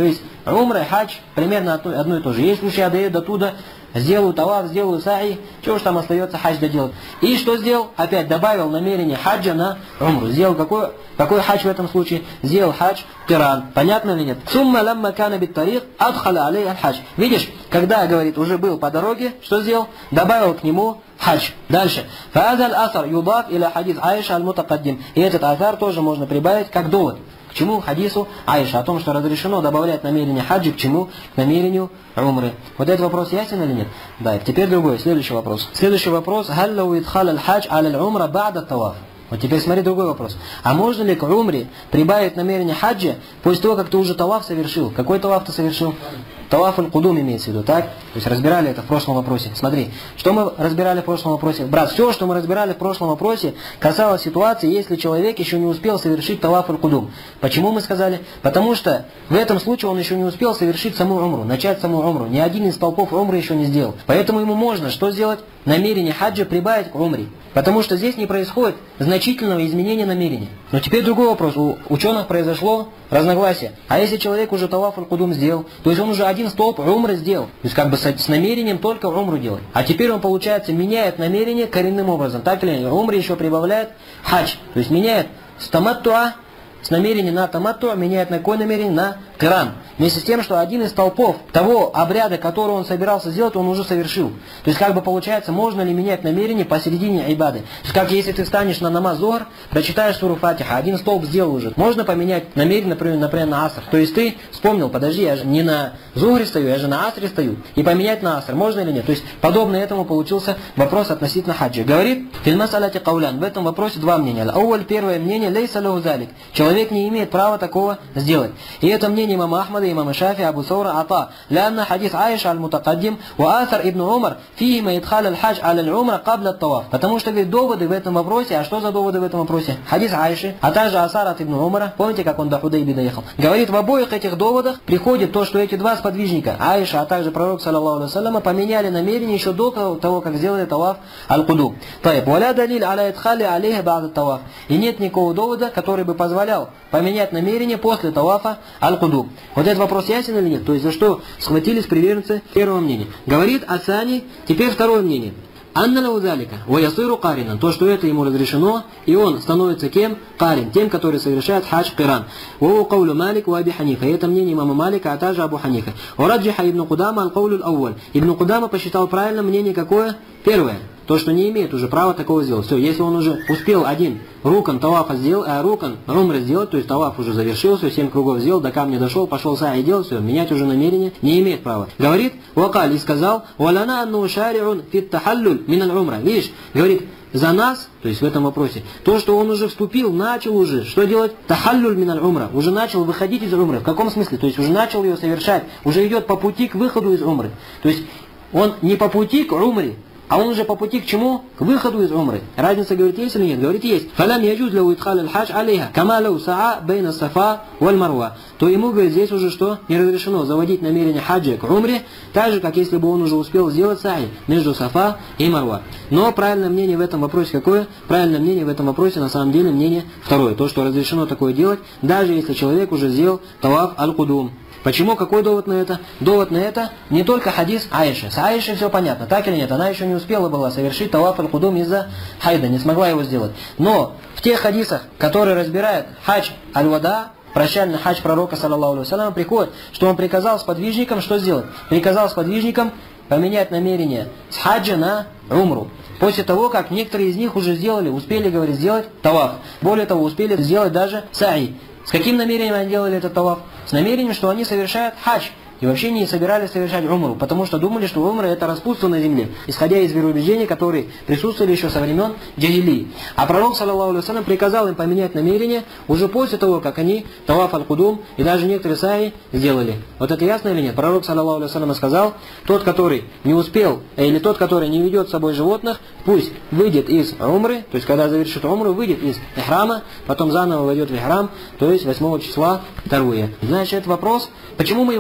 умра и хадж примерно одно и то же. Если уж я доеду оттуда, сделаю таваф, сделаю саи, чего уж там остается хадж доделать. И что сделал? Опять добавил намерение хаджа на умру. Сделал какой хадж в этом случае? Сделал хадж киран. Понятно или нет? Сумма ламма кана бит тарик адхала алей аль-хадж. Видишь, когда, говорит, уже был по дороге, что сделал? Добавил к нему хадж. Дальше. Фазаль асар юдаф иля хадис Аиша аль-мутакаддим. И этот асар тоже можно прибавить как довод. К чему? Хадису Аиша, о том, что разрешено добавлять намерение хаджи к чему? К намерению умры. Вот этот вопрос ясен или нет? Да, теперь другой, следующий вопрос. Следующий вопрос. Халлау идхал аль-хадж аль-умра ба'да таваф. Вот теперь смотри другой вопрос. А можно ли к умре прибавить намерение хаджа после того, как ты уже таваф совершил? Какой таваф ты совершил? Таваф аль-кудум имеется в виду, так? То есть разбирали это в прошлом вопросе. Смотри, что мы разбирали в прошлом вопросе? Брат, все, что мы разбирали в прошлом вопросе, касалось ситуации, если человек еще не успел совершить таваф аль-кудум. Почему мы сказали? Потому что в этом случае он еще не успел совершить саму умру, начать саму умру. Ни один из толпов умры еще не сделал. Поэтому ему можно что сделать? Намерение хаджа прибавить к умре. Потому что здесь не происходит значительного изменения намерения. Но теперь другой вопрос. У ученых произошло разногласие. А если человек уже таваф аль-кудум сделал, то есть он уже один столб умры сделал. То есть как бы с намерением только умру делать. А теперь он, получается, меняет намерение коренным образом. Так или нет? Умре еще прибавляет хадж. То есть меняет с таматтуа, с намерения на таматту, меняет на какое намерение? На киран. Вместе с тем, что один из толпов того обряда, который он собирался сделать, он уже совершил. То есть как бы получается, можно ли менять намерение посередине айбады. То есть как если ты встанешь на намаз зохр, прочитаешь суру Фатиха, один столб сделал уже. Можно поменять намерение, например, на аср. То есть ты вспомнил, подожди, я же не на зохре стою, я же на асре стою. И поменять на аср, можно или нет? То есть подобно этому получился вопрос относительно хаджи. Говорит, фильмасаляти каулян, в этом вопросе два мнения. Ауаль, первое мнение, лейса лаху залик. Человек не имеет права такого сделать. И это мнение имама Ахмада, имама Шафи, Абу Саура, Ата. Лянна хадис Аиша аль-мутакаддим, ва асар ибн Умар, фихима идхал аль-хадж аль-умра кабля таваф. Потому что, говорит, доводы в этом вопросе, а что за доводы в этом вопросе? Хадис Аиши, а также асар от ибн Умара, помните, как он до Худайби доехал? Говорит, в обоих этих доводах приходит то, что эти два сподвижника, Аиша, а также пророк, саллаллаху алейхи вассаляма, поменяли намерение еще до того, как сделали таваф аль-кудум. Таиб, валя далиль аля идхали алейха ба'да таваф. И нет никакого довода, который бы позволял поменять намерение после тавафа аль-кудум. Вот этот вопрос ясен или нет? То есть за что схватились приверженцы первого мнения? Говорит Асани, теперь второе мнение. Анна лаузалика, ваясыру карина, то, что это ему разрешено, и он становится кем? Карин, тем, который совершает хадж киран. Вау каулю Малик ва Аби Ханифа, это мнение имама Малика, а также Абу Ханифа. Ураджиха ибн Кудама аль-каулю аль-ауаль. Ибн Кудама посчитал правильно мнение какое? Первое. То, что не имеет уже права такого сделать. Все, если он уже успел один рукан тавафа сделать, рукан умры сделать, то есть таваф уже завершился, 7 кругов сделал, до камня дошел, пошел саи делал, все, менять уже намерение не имеет права. Говорит, вакаль, и сказал, валяна анну шариун фит тахаллюль мин аль-умра. Видишь, говорит, за нас, то есть в этом вопросе, то, что он уже вступил, начал уже, что делать? Тахаллюль мин аль-умра, уже начал выходить из умры. В каком смысле? То есть уже начал ее совершать, уже идет по пути к выходу из умры. То есть он не по пути к умре, а он уже по пути к чему? К выходу из умры. Разница, говорит, есть или нет? Говорит, есть. Фалям яджуз лау идхал аль-хадж алейха, кама лау саа бейна сафа валь марва. То ему, говорит, здесь уже что? Не разрешено заводить намерение хаджа к умре, так же, как если бы он уже успел сделать саи между сафа и марва. Но правильное мнение в этом вопросе какое? Правильное мнение в этом вопросе на самом деле мнение второе. То, что разрешено такое делать, даже если человек уже сделал таваф аль-кудум. Почему? Какой довод на это? Довод на это не только хадис Аиши. С Аишей все понятно, так или нет? Она еще не успела была совершить таваф аль-кудум из-за хайда, не смогла его сделать. Но в тех хадисах, которые разбирают хадж аль-вада, прощальный хадж пророка, саллаллаху алейхи вассалям, приходит, что он приказал сподвижникам что сделать? Приказал сподвижникам поменять намерение с хаджа на умру. После того, как некоторые из них уже сделали, успели, говорит, сделать таваф. Более того, успели сделать даже саи. С каким намерением они делали этот таваф? С намерением, что они совершают хадж. И вообще не собирались совершать умру, потому что думали, что умра это распутство на земле, исходя из вероубеждений, которые присутствовали еще со времен джахилии. А пророк, саллаллаху алейхи вассалям, приказал им поменять намерение уже после того, как они таваф аль-кудум и даже некоторые саи сделали. Вот это ясно или нет? Пророк, саллаллаху алейхи вассалям, сказал, тот, который не успел, или тот, который не ведет с собой животных, пусть выйдет из умры, то есть когда завершит умру, выйдет из ихрама, потом заново войдет в ихрам, то есть 8 числа таруя. Значит, вопрос, почему мы его разбираем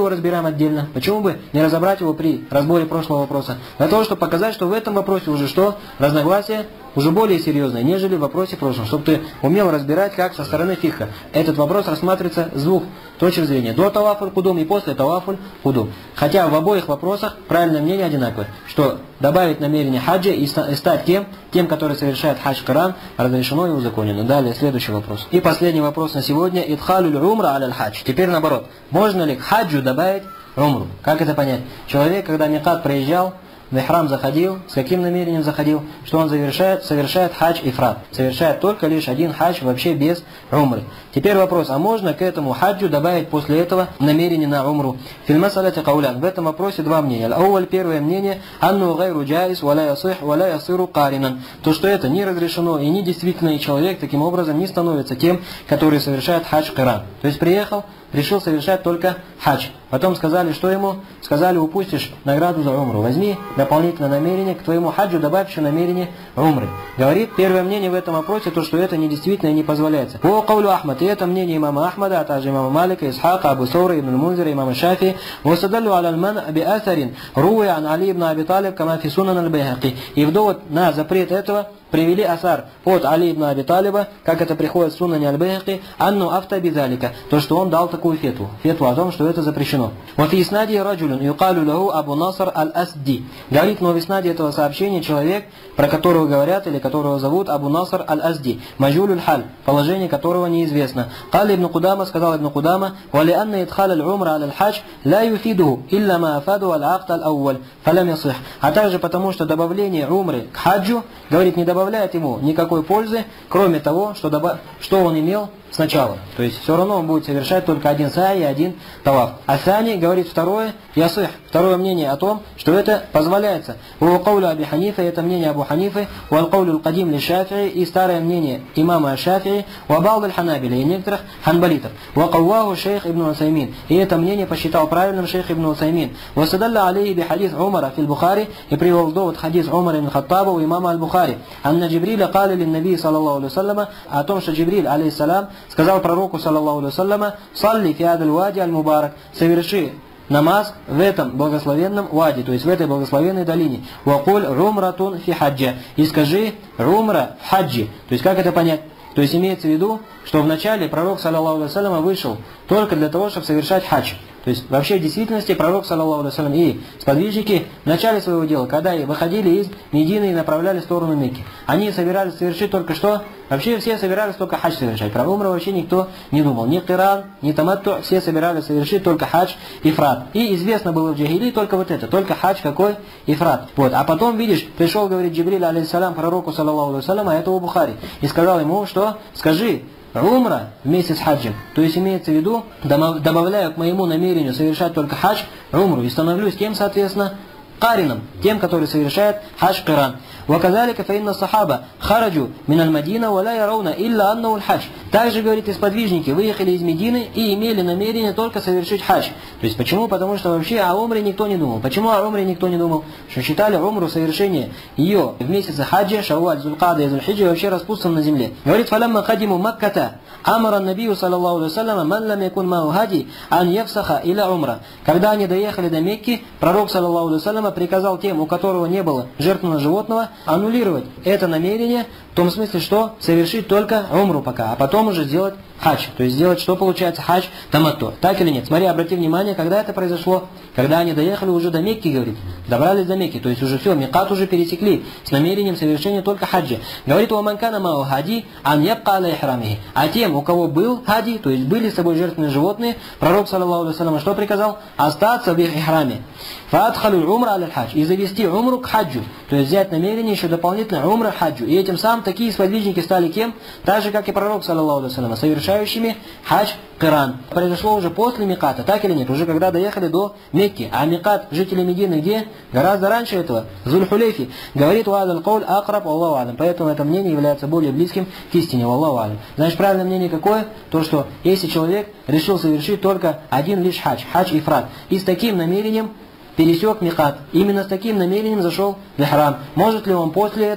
там отдельно? Почему бы не разобрать его при разборе прошлого вопроса? Для того, чтобы показать, что в этом вопросе уже что? Разногласия уже более серьезные, нежели в вопросе прошлом. Чтобы ты умел разбирать, как со стороны фикха. Этот вопрос рассматривается с двух точек зрения. До тавафуль кудум и после тавафуль кудум. Хотя в обоих вопросах правильное мнение одинаковое. Что добавить намерение хаджа и стать тем, который совершает хадж Коран, разрешено и узаконено. Далее, следующий вопрос. И последний вопрос на сегодня. Идхалюль умра аля хадж. Теперь наоборот. Можно ли к хаджу добавить умру? Как это понять? Человек, когда микат проезжал, в ихрам заходил, с каким намерением заходил, что он совершает хадж ифрат. Совершает только лишь один хадж, вообще без умры. Теперь вопрос, а можно к этому хаджу добавить после этого намерение на умру? Фильмасаляти каулян. В этом вопросе два мнения. Ауаль, первое мнение, анну гайру джайс, валя ясих, валя ясиру каринан. То, что это не разрешено и не действительный человек, таким образом не становится тем, который совершает хадж Коран. То есть приехал, решил совершать только хадж. Потом сказали, что ему? Сказали, упустишь награду за умру. Возьми дополнительное намерение, к твоему хаджу добавь еще намерение умры. Говорит, первое мнение в этом вопросе, то, что это недействительно и не позволяется. По каулю Ахмад, и это мнение имама Ахмада, а также имама Малика, Исхака, Абу Саура, Ибн Мунзира, имама Шафи, васадаллю аля ман би асарин, руи ан Али ибн Аби Талиб, кама фи сунан аль-Байхаки. И в довод на запрет этого привели асар от Али ибн Аби Талиба, как это приходит в сунане аль-Байхаки, анну афта бидалика, то, что он дал такую фетву о том, что это запрещено. Вафи иснади раджулюн юкалю лаху Абу Наср аль-Асди. Говорит, но в иснаде этого сообщения человек, про которого говорят или которого зовут Абу Наср аль-Асди, маджулюль халь, положение которого неизвестно. Кали ибн Кудама, сказал ибн Кудама, вали анна идхал аль-умра аль-хадж ла юфидуху илля ма афаду аль-акт аль-ауаль, фалям ясих. А также потому, что добавление умры к хаджу, говорит, не добавляет ему никакой пользы, кроме того, что он имел сначала. То есть все равно он будет совершать только один сай и один таваф. А сани, говорит второе, ясых, второе мнение о том, что это позволяется. У кауля Аби Ханифа, это мнение Абу Ханифы, у аль-каулю аль-кадим ли Шафии, и старое мнение имама Шафии, у абалд аль-Ханабиля, и некоторых ханбалитов. У кауаху шейх ибн Усаймин, и это мнение посчитал правильным шейх ибн Усаймин. У садалля алейхи би хадис Умара фил Бухари, и привел довод хадис Умара ибн Хаттаба у имама аль-Бухари. Анна Джибриля кали лин наби саллаллаху алейхи саллама, о том, что Джибриль алейхиссалам сказал пророку саллаллаху алейхи саллама, салли фи адаль вади аль-мубарак, соверши намаз в этом благословенном вади, то есть в этой благословенной долине. Вакуль румратун фи хаджа, и скажи румра в хаджи. То есть как это понять? То есть имеется в виду, что вначале пророк саллаллаху алейхи саллама вышел только для того, чтобы совершать хадж. То есть вообще в действительности пророк саллаллаху алейхи саллям и сподвижники в начале своего дела, когда выходили из Медины и направляли в сторону Мекки, они собирались совершить только что? Вообще все собирались только хадж совершать. Про умру вообще никто не думал. Ни киран, ни таматту, все собирались совершить только хадж ифрат. И известно было в джахили только вот это, только хадж какой? Ифрат. Вот. А потом, видишь, пришел, говорит Джибриль алейхиссалям пророку саллаллаху алейхи саллям, а это у Бухари, и сказал ему, что скажи умра вместе с хаджем. То есть имеется в виду, добавляю к моему намерению совершать только хадж, умру, и становлюсь тем, соответственно, карином, тем, который совершает хадж Коран. وَكَذَلِكَ فَإِنَّ الصَّحَابَ خَرَجُوا مِنَ الْمَدِينَةِ وَلَا يَرَوْنَ إِلَّا أَنَّهُ الْحَجْ. Также, говорит, сподвижники выехали из Медины и имели намерение только совершить хадж. То есть почему? Потому что вообще о умре никто не думал. Почему о умре никто не думал? Что считали умру совершение ее в месяце хаджа, шавуаль, зулькада и зульхиджа вообще распутством на земле. Говорит, فَلَمَّا قَدِمُوا مَكَّةَ أَمَرَ النَّبِيُّ صلى الله عليه وسلم مَنْ لَمْ يَكُنْ مَعَهُ هَدِي أَنْ يَفْسَخَ إِلَى عُمْرَةٍ. Когда они доехали до Мекки, пророк саллаллаху алейхи вассалям приказал тем, у которого не было жертвенного животного, аннулировать это намерение, в том смысле, что совершить только умру пока, а потом уже сделать хадж. То есть сделать, что получается, хадж таматту. Так или нет? Смотри, обрати внимание, когда это произошло. Когда они доехали уже до Мекки, говорит, добрались до Мекки, то есть уже все, микат уже пересекли с намерением совершения только хаджа. Говорит, «Уаман кана мау хади, ан ябка аля ихрамихи». А тем, у кого был хади, то есть были с собой жертвенные животные, пророк, саллаллаху алейхи вассалям, что приказал? Остаться в их ихраме. Фаадхалю умра аля хадж. И завести умру к хаджу. То есть взять намерение еще дополнительно умра к хаджу. И этим самым такие сподвижники стали кем? Так же, как и пророк, саллаллаху алейхи вассалям, совершающими хадж Коран. Произошло уже после миката, так или нет? Уже когда доехали до Мекки. А микат жителей Медины где? Гораздо раньше этого. Зуль-Хулейфи. Говорит, «Ваадал кауль акраб Аллаху алям». Поэтому это мнение является более близким к истине. Аллаху алям. Значит, правильное мнение какое? То, что если человек решил совершить только один лишь хадж, хадж ифрат, и с таким намерением пересек микат, именно с таким намерением зашел в ихрам, может ли он после этого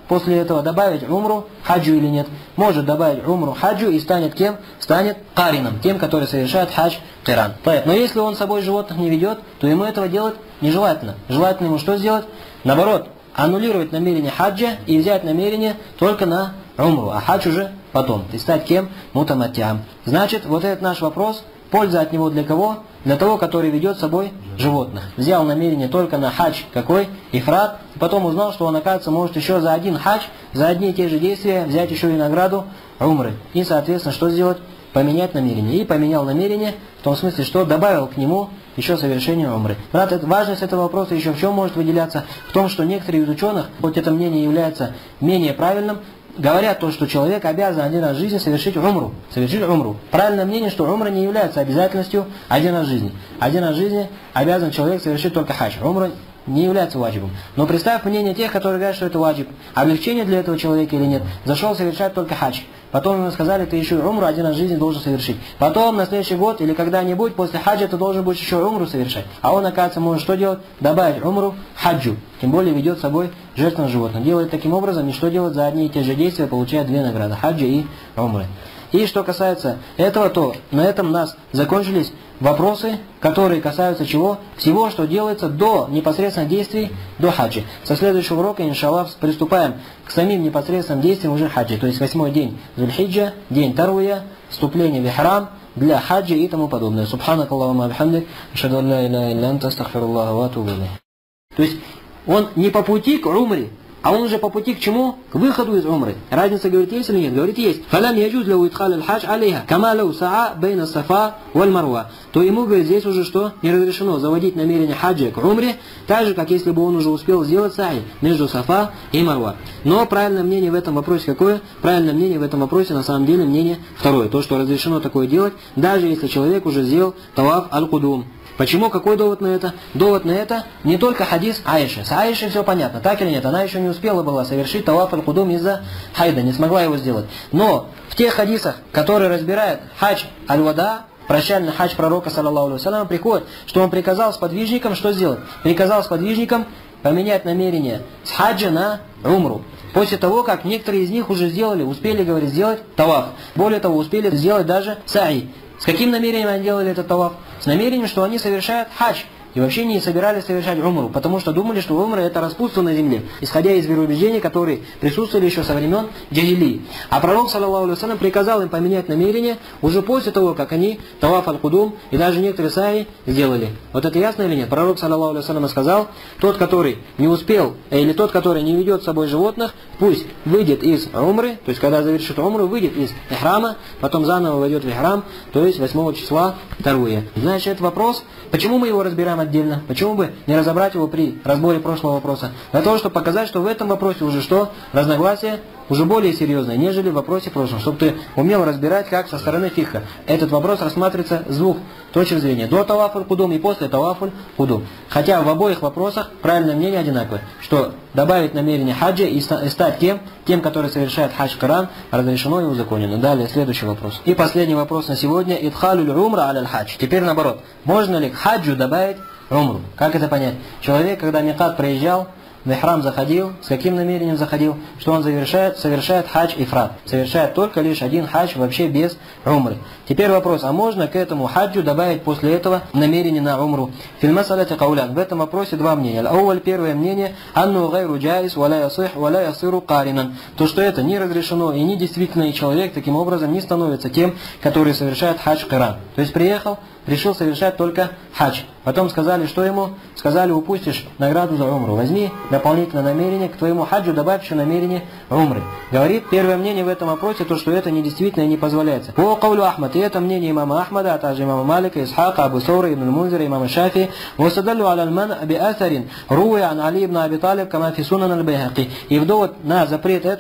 после этого добавить умру хаджу или нет? Может добавить умру хаджу и станет кем? Станет карином, тем, который совершает хадж киран. Но если он с собой животных не ведет, то ему этого делать нежелательно. Желательно ему что сделать? Наоборот, аннулировать намерение хаджа и взять намерение только на умру, а хадж уже потом. И стать кем? Мутаматтиам. Значит, вот этот наш вопрос, польза от него для кого? Для того, который ведет с собой животных. Взял намерение только на хадж, какой? Ифрат. И потом узнал, что он, оказывается, может еще за один хадж, за одни и те же действия взять еще и награду умры. И, соответственно, что сделать? Поменять намерение. И поменял намерение в том смысле, что добавил к нему еще совершение умры. Брат, важность этого вопроса еще в чем может выделяться? В том, что некоторые из ученых, хоть это мнение является менее правильным, говорят то, что человек обязан один раз в жизни совершить умру. Правильное мнение, что умра не является обязательностью один раз в жизни. Один раз в жизни обязан человек совершить только хадж. Умра не является ваджибом. Но представь мнение тех, которые говорят, что это ваджиб. Облегчение для этого человека или нет. Зашел совершать только хадж. Потом ему сказали, ты еще и умру один раз в жизни должен совершить. Потом на следующий год или когда-нибудь после хаджа ты должен будешь еще умру совершать. А он, оказывается, может что делать? Добавить умру хаджу. Тем более ведет с собой жертвенное животное. Делает таким образом, и что делает за одни и те же действия, получает две награды. Хаджа и умры. И что касается этого, то на этом у нас закончились вопросы, которые касаются чего? Всего, что делается до непосредственных действий, до хаджи. Со следующего урока, иншаллах, приступаем к самим непосредственным действиям уже хаджи. То есть 8-й день Зуль-Хиджа, день Таруя, вступление в ихрам для хаджи и тому подобное. Субханак Аллахумма бихамдик, ашхаду ан ла иляха илля анта, астагфируллаха ва атубу илейх. То есть он не по пути к умре, а он уже по пути к чему? К выходу из умры. Разница, говорит, есть или нет? Говорит, есть. فَلَمْ يَجُوزْ لَهُ إِدْخَالُ الْحَاجِّ عَلَيْهَا كَمَا لَوْ سَعَى بَيْنَ الصَّفَا وَالْمَرْوَةِ. То ему, говорит, здесь уже что? Не разрешено заводить намерение хаджа к умре, так же, как если бы он уже успел сделать саи между Сафа и Марва. Но правильное мнение в этом вопросе какое? Правильное мнение в этом вопросе на самом деле мнение второе. То, что разрешено такое делать, даже если человек уже сделал таваф аль-кудум. Почему? Какой довод на это? Довод на это не только хадис Аиши. С Аишей все понятно, так или нет? Она еще не успела была совершить таваф аль-кудум из-за хайда, не смогла его сделать. Но в тех хадисах, которые разбирают хадж аль-вада, прощальный хадж пророка, саллаллаху алейхи ва саллям, приходит, что он приказал сподвижникам что сделать? Приказал сподвижникам поменять намерение с хаджа на умру. После того, как некоторые из них уже сделали, успели, говорит, сделать таваф. Более того, успели сделать даже саи. С каким намерением они делали этот таваф? С намерением, что они совершают хадж. И вообще не собирались совершать умру, потому что думали, что умра это распутство на земле, исходя из вероубеждений, которые присутствовали еще со времен джахилии. А пророк, саллаллаху алейхи ва саллям, приказал им поменять намерение уже после того, как они таваф аль-кудум и даже некоторые саи сделали. Вот это ясно или нет? Пророк, саллаллаху алейхи ва саллям, сказал, тот, который не успел, или тот, который не ведет с собой животных, пусть выйдет из умры, то есть когда завершит умру, выйдет из ихрама, потом заново войдет в ихрам, то есть 8 числа Таруя. Значит, этот вопрос, почему мы его разбираем отдельно? Почему бы не разобрать его при разборе прошлого вопроса? Для того, чтобы показать, что в этом вопросе уже что? Разногласия уже более серьезные, нежели в вопросе прошлого. Чтобы ты умел разбирать, как со стороны фикха. Этот вопрос рассматривается с двух точек зрения. До таваф аль-кудум и после таваф аль-кудум. Хотя в обоих вопросах правильное мнение одинаковое. Что добавить намерение хаджа и стать тем, который совершает хадж Коран, разрешено и узаконено. Далее, следующий вопрос. И последний вопрос на сегодня. Идхалюль умра аль-хадж. Теперь наоборот. Можно ли к хаджу добавить умру? Как это понять? Человек, когда микат проезжал, в ихрам заходил, с каким намерением заходил? Что он совершает хадж ифрат. Совершает только лишь один хадж, вообще без умры. Теперь вопрос, а можно к этому хаджу добавить после этого намерение на умру? Фильмасалати каулян. В этом вопросе два мнения. Ауаль, первое мнение, анну гайру джайс, валя ясих, валя ясиру каринан. То, что это не разрешено и не действительно, и человек таким образом не становится тем, который совершает хадж Коран. То есть приехал, решил совершать только хадж. Потом сказали, что ему? Сказали, упустишь награду за умру. Возьми дополнительное намерение, к твоему хаджу добавь еще намерение умры. Говорит, первое мнение в этом вопросе, то, что это недействительно и не позволяется. По каулю Ахмад, и это мнение имама Ахмада, а также имама Малика, Исхака, Абу Саура, Ибн Мунзира, имама Шафи, васадаллю аля ман аби асарин, руя ан Али ибн Аби Талиб, кама фи сунан аль-Байхаки. И в довод на запрет этого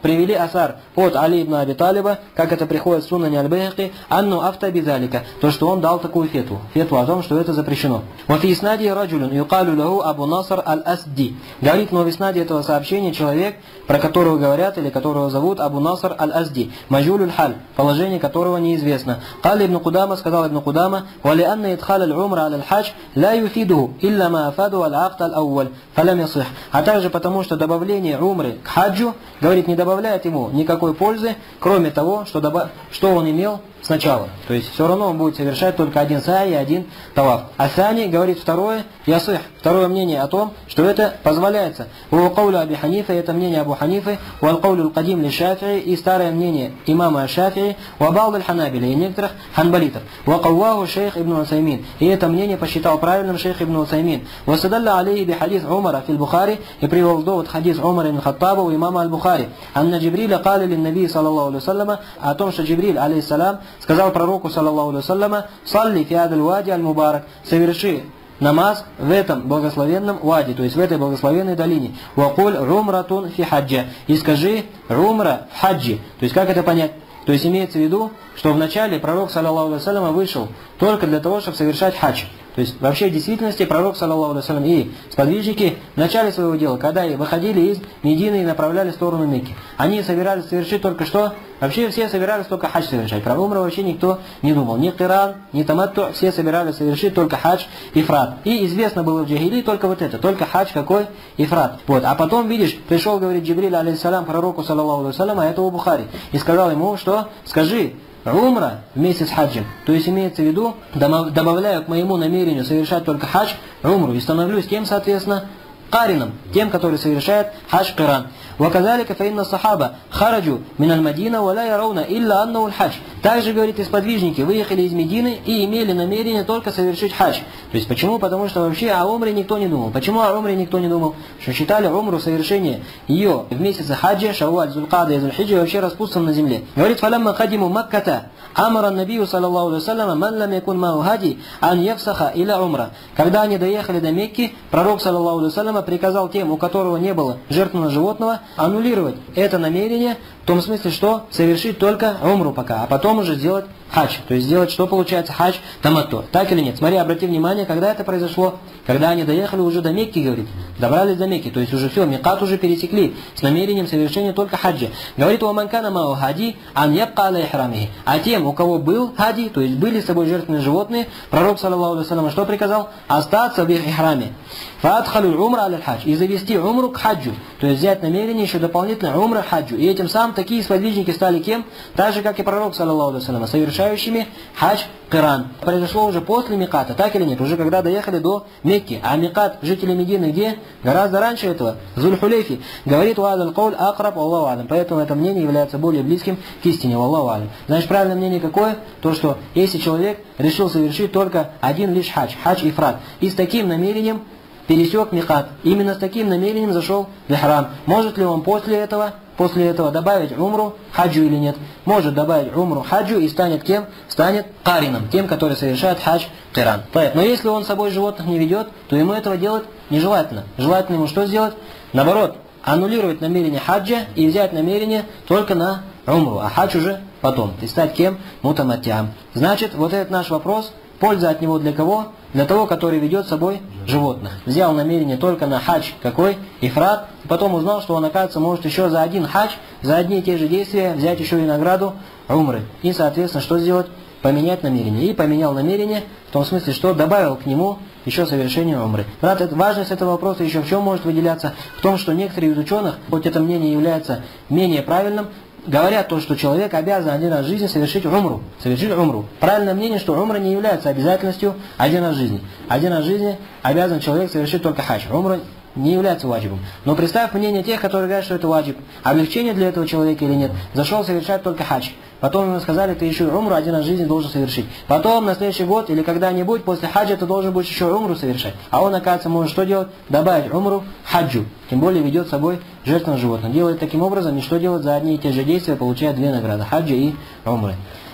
привели асар от Али ибн Аби Талиба, как это приходит в Сунане аль-Байхақи, анну афта бизалика, то, что он дал такую фетву о том, что это запрещено. Вафи иснади раджулюн юкалю лаху Абу Наср аль-Асди. Говорит в иснаде этого сообщения человек, про которого говорят или которого зовут Абу Наср аль-Асди, маджулюль халь, положение которого неизвестно. Кали ибн Кудама, сказал ибн Кудама, вали анна идхал аль-умра аль-хадж ла юфидуху илля ма афаду аль-акт аль-ауваль, фалям ясих. А также потому, что добавление умры к хаджу, говорит, не добавляет ему никакой пользы, кроме того, что он имел сначала. То есть все равно он будет совершать только один сай и один таваф. А сани говорит второе, ясых, второе мнение о том, что это позволяется. У кауля Аби Ханифа, это мнение Абу Ханифы, у аль-каулю аль-кадим ли Шафии, и старое мнение имама Шафии, у абал аль-Ханабиля, и некоторых ханбалитов. У кауаху шейх ибн Усаймин, и это мнение посчитал правильным шейх ибн Усаймин. У садалля алейхи би хадис Умара фил Бухари, и привел в довод хадис Умара ибн Хаттаба у имама аль-Бухари. Анна Джибриля кали лин наби саллаллаху алейхи вассаляма, о том, что Джибриль алейхиссалям сказал пророку саллаллаху алейхи вассаляма, салли фи адаль вади аль-мубарак, соверши намаз в этом благословенном вади, то есть в этой благословенной долине. Вакуль умратун фи хаджа, и скажи умра в хаджи. То есть как это понять? То есть имеется в виду, что вначале пророк саллаллаху алейхи вассаляма вышел только для того, чтобы совершать хадж. То есть вообще в действительности пророк саллаллаху алейхи вассалям и сподвижники в начале своего дела, когда выходили из Медины и направляли в сторону Мекки, они собирались совершить только что, вообще все собирались только хадж совершать. Про умру вообще никто не думал. Ни киран, ни таматту, все собирались совершить только хадж ифрат. И известно было в джахили только вот это, только хадж какой? Ифрат. Вот. А потом, видишь, пришел, говорит Джибриль алейхиссалям пророку саллаллаху алейхи вассалям, а это у Бухари, и сказал ему, что скажи умра вместе с хаджем. То есть имеется в виду, добавляю к моему намерению совершать только хадж, умру, и становлюсь тем, соответственно, карином, тем, который совершает хадж киран. وكذلك فإن الصحابة خرجوا من المدينة ولا يرون إلا أنه الحج. Также, говорит, и сподвижники выехали из Медины и имели намерение только совершить хадж. То есть почему? Потому что вообще о умре никто не думал. Почему о умре никто не думал? Что считали умру совершение ее в месяце хаджа, шаваль, зулькада и зульхиджа вообще распутством на земле. Говорит, فَلَمَّا قَدِمُوا مَكَّةَ أَمَرَ النَّبِيُّ صلى الله عليه وسلم من لم يكن معه هدي أن يفسخ إلى عمره. Когда они доехали до Мекки, пророк саллаллаху алейхи вассалям приказал тем, у которого не было жертвенного животного, аннулировать это намерение, в том смысле, что совершить только умру пока, а потом уже сделать хадж. То есть сделать, что получается хадж таматту. Так или нет? Смотри, обрати внимание, когда это произошло. Когда они доехали уже до Мекки, говорит, добрались до Мекки, то есть уже все, микат уже пересекли с намерением совершения только хаджа. Говорит, «Уаман кана мау хади, ан ябка аля ихрамихи». А тем, у кого был хади, то есть были с собой жертвенные животные, пророк, саллаллаху алейхи вассалям, что приказал? Остаться в их ихраме. Фаадхалю умра аля хадж. И завести умру к хаджу. То есть взять намерение еще дополнительно умра к хаджу. И этим самым такие сподвижники стали кем? Так же, как и пророк, саллаллаху алейхи вассалям, совершающими хадж киран. Произошло уже после миката, так или нет? Уже когда доехали до Мекки. А микат жителей Медины где? Гораздо раньше этого. Зуль-Хулейфи. Говорит, «Уадал кауль акраб, Аллаху алям». Поэтому это мнение является более близким к истине, Аллаху алям. Значит, правильное мнение какое? То, что если человек решил совершить только один лишь хадж, хадж ифрат, и с таким намерением пересек микат, именно с таким намерением зашел в ихрам. Может ли он после этого добавить умру хаджу или нет? Может добавить умру хаджу и станет кем? Станет карином, тем, который совершает хадж киран. Но если он с собой животных не ведет, то ему этого делать нежелательно. Желательно ему что сделать? Наоборот, аннулировать намерение хаджа и взять намерение только на умру, а хадж уже потом. И стать кем? Мутаматтиам. Значит, вот этот наш вопрос, польза от него для кого? Для того, который ведет с собой животных. Взял намерение только на хадж какой? Ифрат. Потом узнал, что он, оказывается, может еще за один хадж, за одни и те же действия взять еще и награду умры. И, соответственно, что сделать? Поменять намерение. И поменял намерение в том смысле, что добавил к нему еще совершение умры. Важность этого вопроса еще в чем может выделяться? В том, что некоторые из ученых, хоть это мнение является менее правильным, говорят то, что человек обязан один раз в жизни совершить умру. Правильное мнение, что умра не является обязательностью один раз в жизни. Один раз в жизни обязан человек совершить только хадж. Умра не является ваджибом. Но представь мнение тех, которые говорят, что это ваджиб. Облегчение для этого человека или нет. Зашел совершать только хадж. Потом ему сказали, ты еще умру один раз в жизни должен совершить. Потом на следующий год или когда-нибудь после хаджа ты должен будешь еще умру совершать. А он, оказывается, может что делать? Добавить умру хаджу. Тем более ведет с собой жертвенное животное. Делает таким образом, и что делает? За одни и те же действия получает две награды. Хаджа и умры.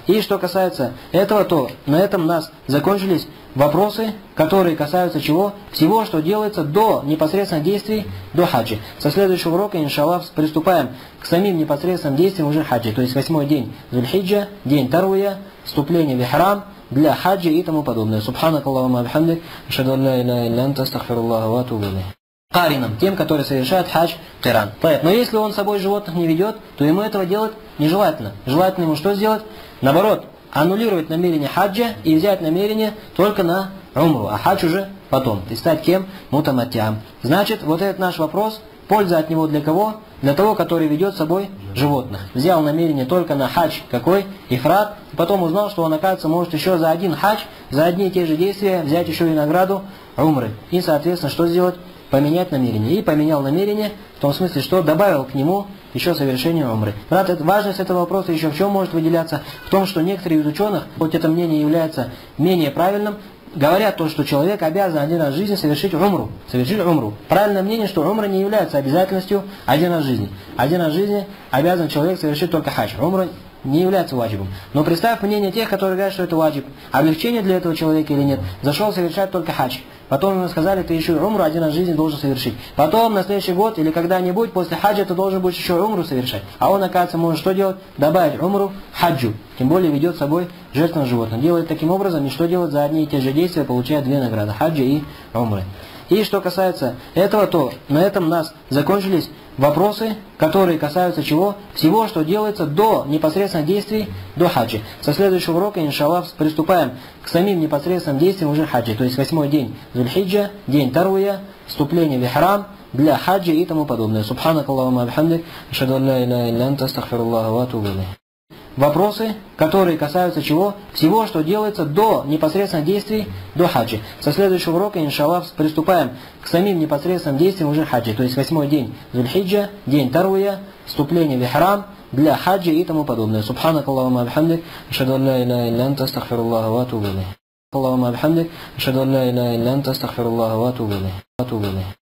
И что касается этого, то на этом у нас закончились вопросы, которые касаются чего? Всего, что делается до непосредственных действий, до хаджи. Со следующего урока, иншаллах, приступаем к самим непосредственным действиям уже хаджи. То есть 8-й день Зуль-Хиджа, день Таруя, вступление в ихрам для хаджи и тому подобное. Субханак Аллахумма бихамдик, ашхаду ан ла иляха илля анта, астагфируллаха ва атубу илейх. Карином, тем, который совершает хадж киран. Но если он с собой животных не ведет, то ему этого делать нежелательно. Желательно ему что сделать? Наоборот, аннулировать намерение хаджа и взять намерение только на умру, а хадж уже потом. И стать кем? Мутаматтиам. Значит, вот этот наш вопрос, польза от него для кого? Для того, который ведет с собой животных. Взял намерение только на хадж какой? Ифрат. И потом узнал, что он, оказывается, может еще за один хадж, за одни и те же действия взять еще и награду умры. И, соответственно, что сделать? Поменять намерение. И поменял намерение в том смысле, что добавил к нему еще совершение умры. Важность этого вопроса еще в чем может выделяться? В том, что некоторые из ученых, хоть это мнение является менее правильным, говорят то, что человек обязан один раз в жизни совершить умру. Правильное мнение, что умра не является обязательностью один раз в жизни. Один раз в жизни обязан человек совершить только хадж. Умра не является ваджибом. Но представь мнение тех, которые говорят, что это ваджиб. Облегчение для этого человека или нет. Зашел совершать только хадж. Потом ему сказали, ты еще и умру один раз в жизни должен совершить. Потом на следующий год или когда-нибудь после хаджа ты должен будешь еще и умру совершать. А он, оказывается, может что делать? Добавить умру хаджу. Тем более ведет с собой жертвенное животное. Делает таким образом, и что делает за одни и те же действия, получает две награды. Хаджа и умры. И что касается этого, то на этом у нас закончились вопросы, которые касаются чего? Всего, что делается до непосредственных действий, до хаджи. Со следующего урока, иншаллах, приступаем к самим непосредственным действиям уже хаджи. То есть 8-й день Зуль-Хиджа, день Таруя, вступление в ихрам для хаджи и тому подобное. Субханак Аллахумма бихамдик, ашхаду ан ла иляха илля анта, астагфируллаха ва атубу илейх. Вопросы, которые касаются чего? Всего, что делается до непосредственных действий, до хаджи. Со следующего урока, иншаллах, приступаем к самим непосредственным действиям уже хаджи. То есть 8-й день Зуль-Хиджа, день Таруя, вступление в ихрам для хаджи и тому подобное. Субханак Аллахумма бихамдик, ашхаду ан ла иляха илля анта, астагфируллаха ва атубу илейх. Аллахумма бихамдик, ашхаду ан ла иляха илля анта, астагфируллаха ва атубу илейх.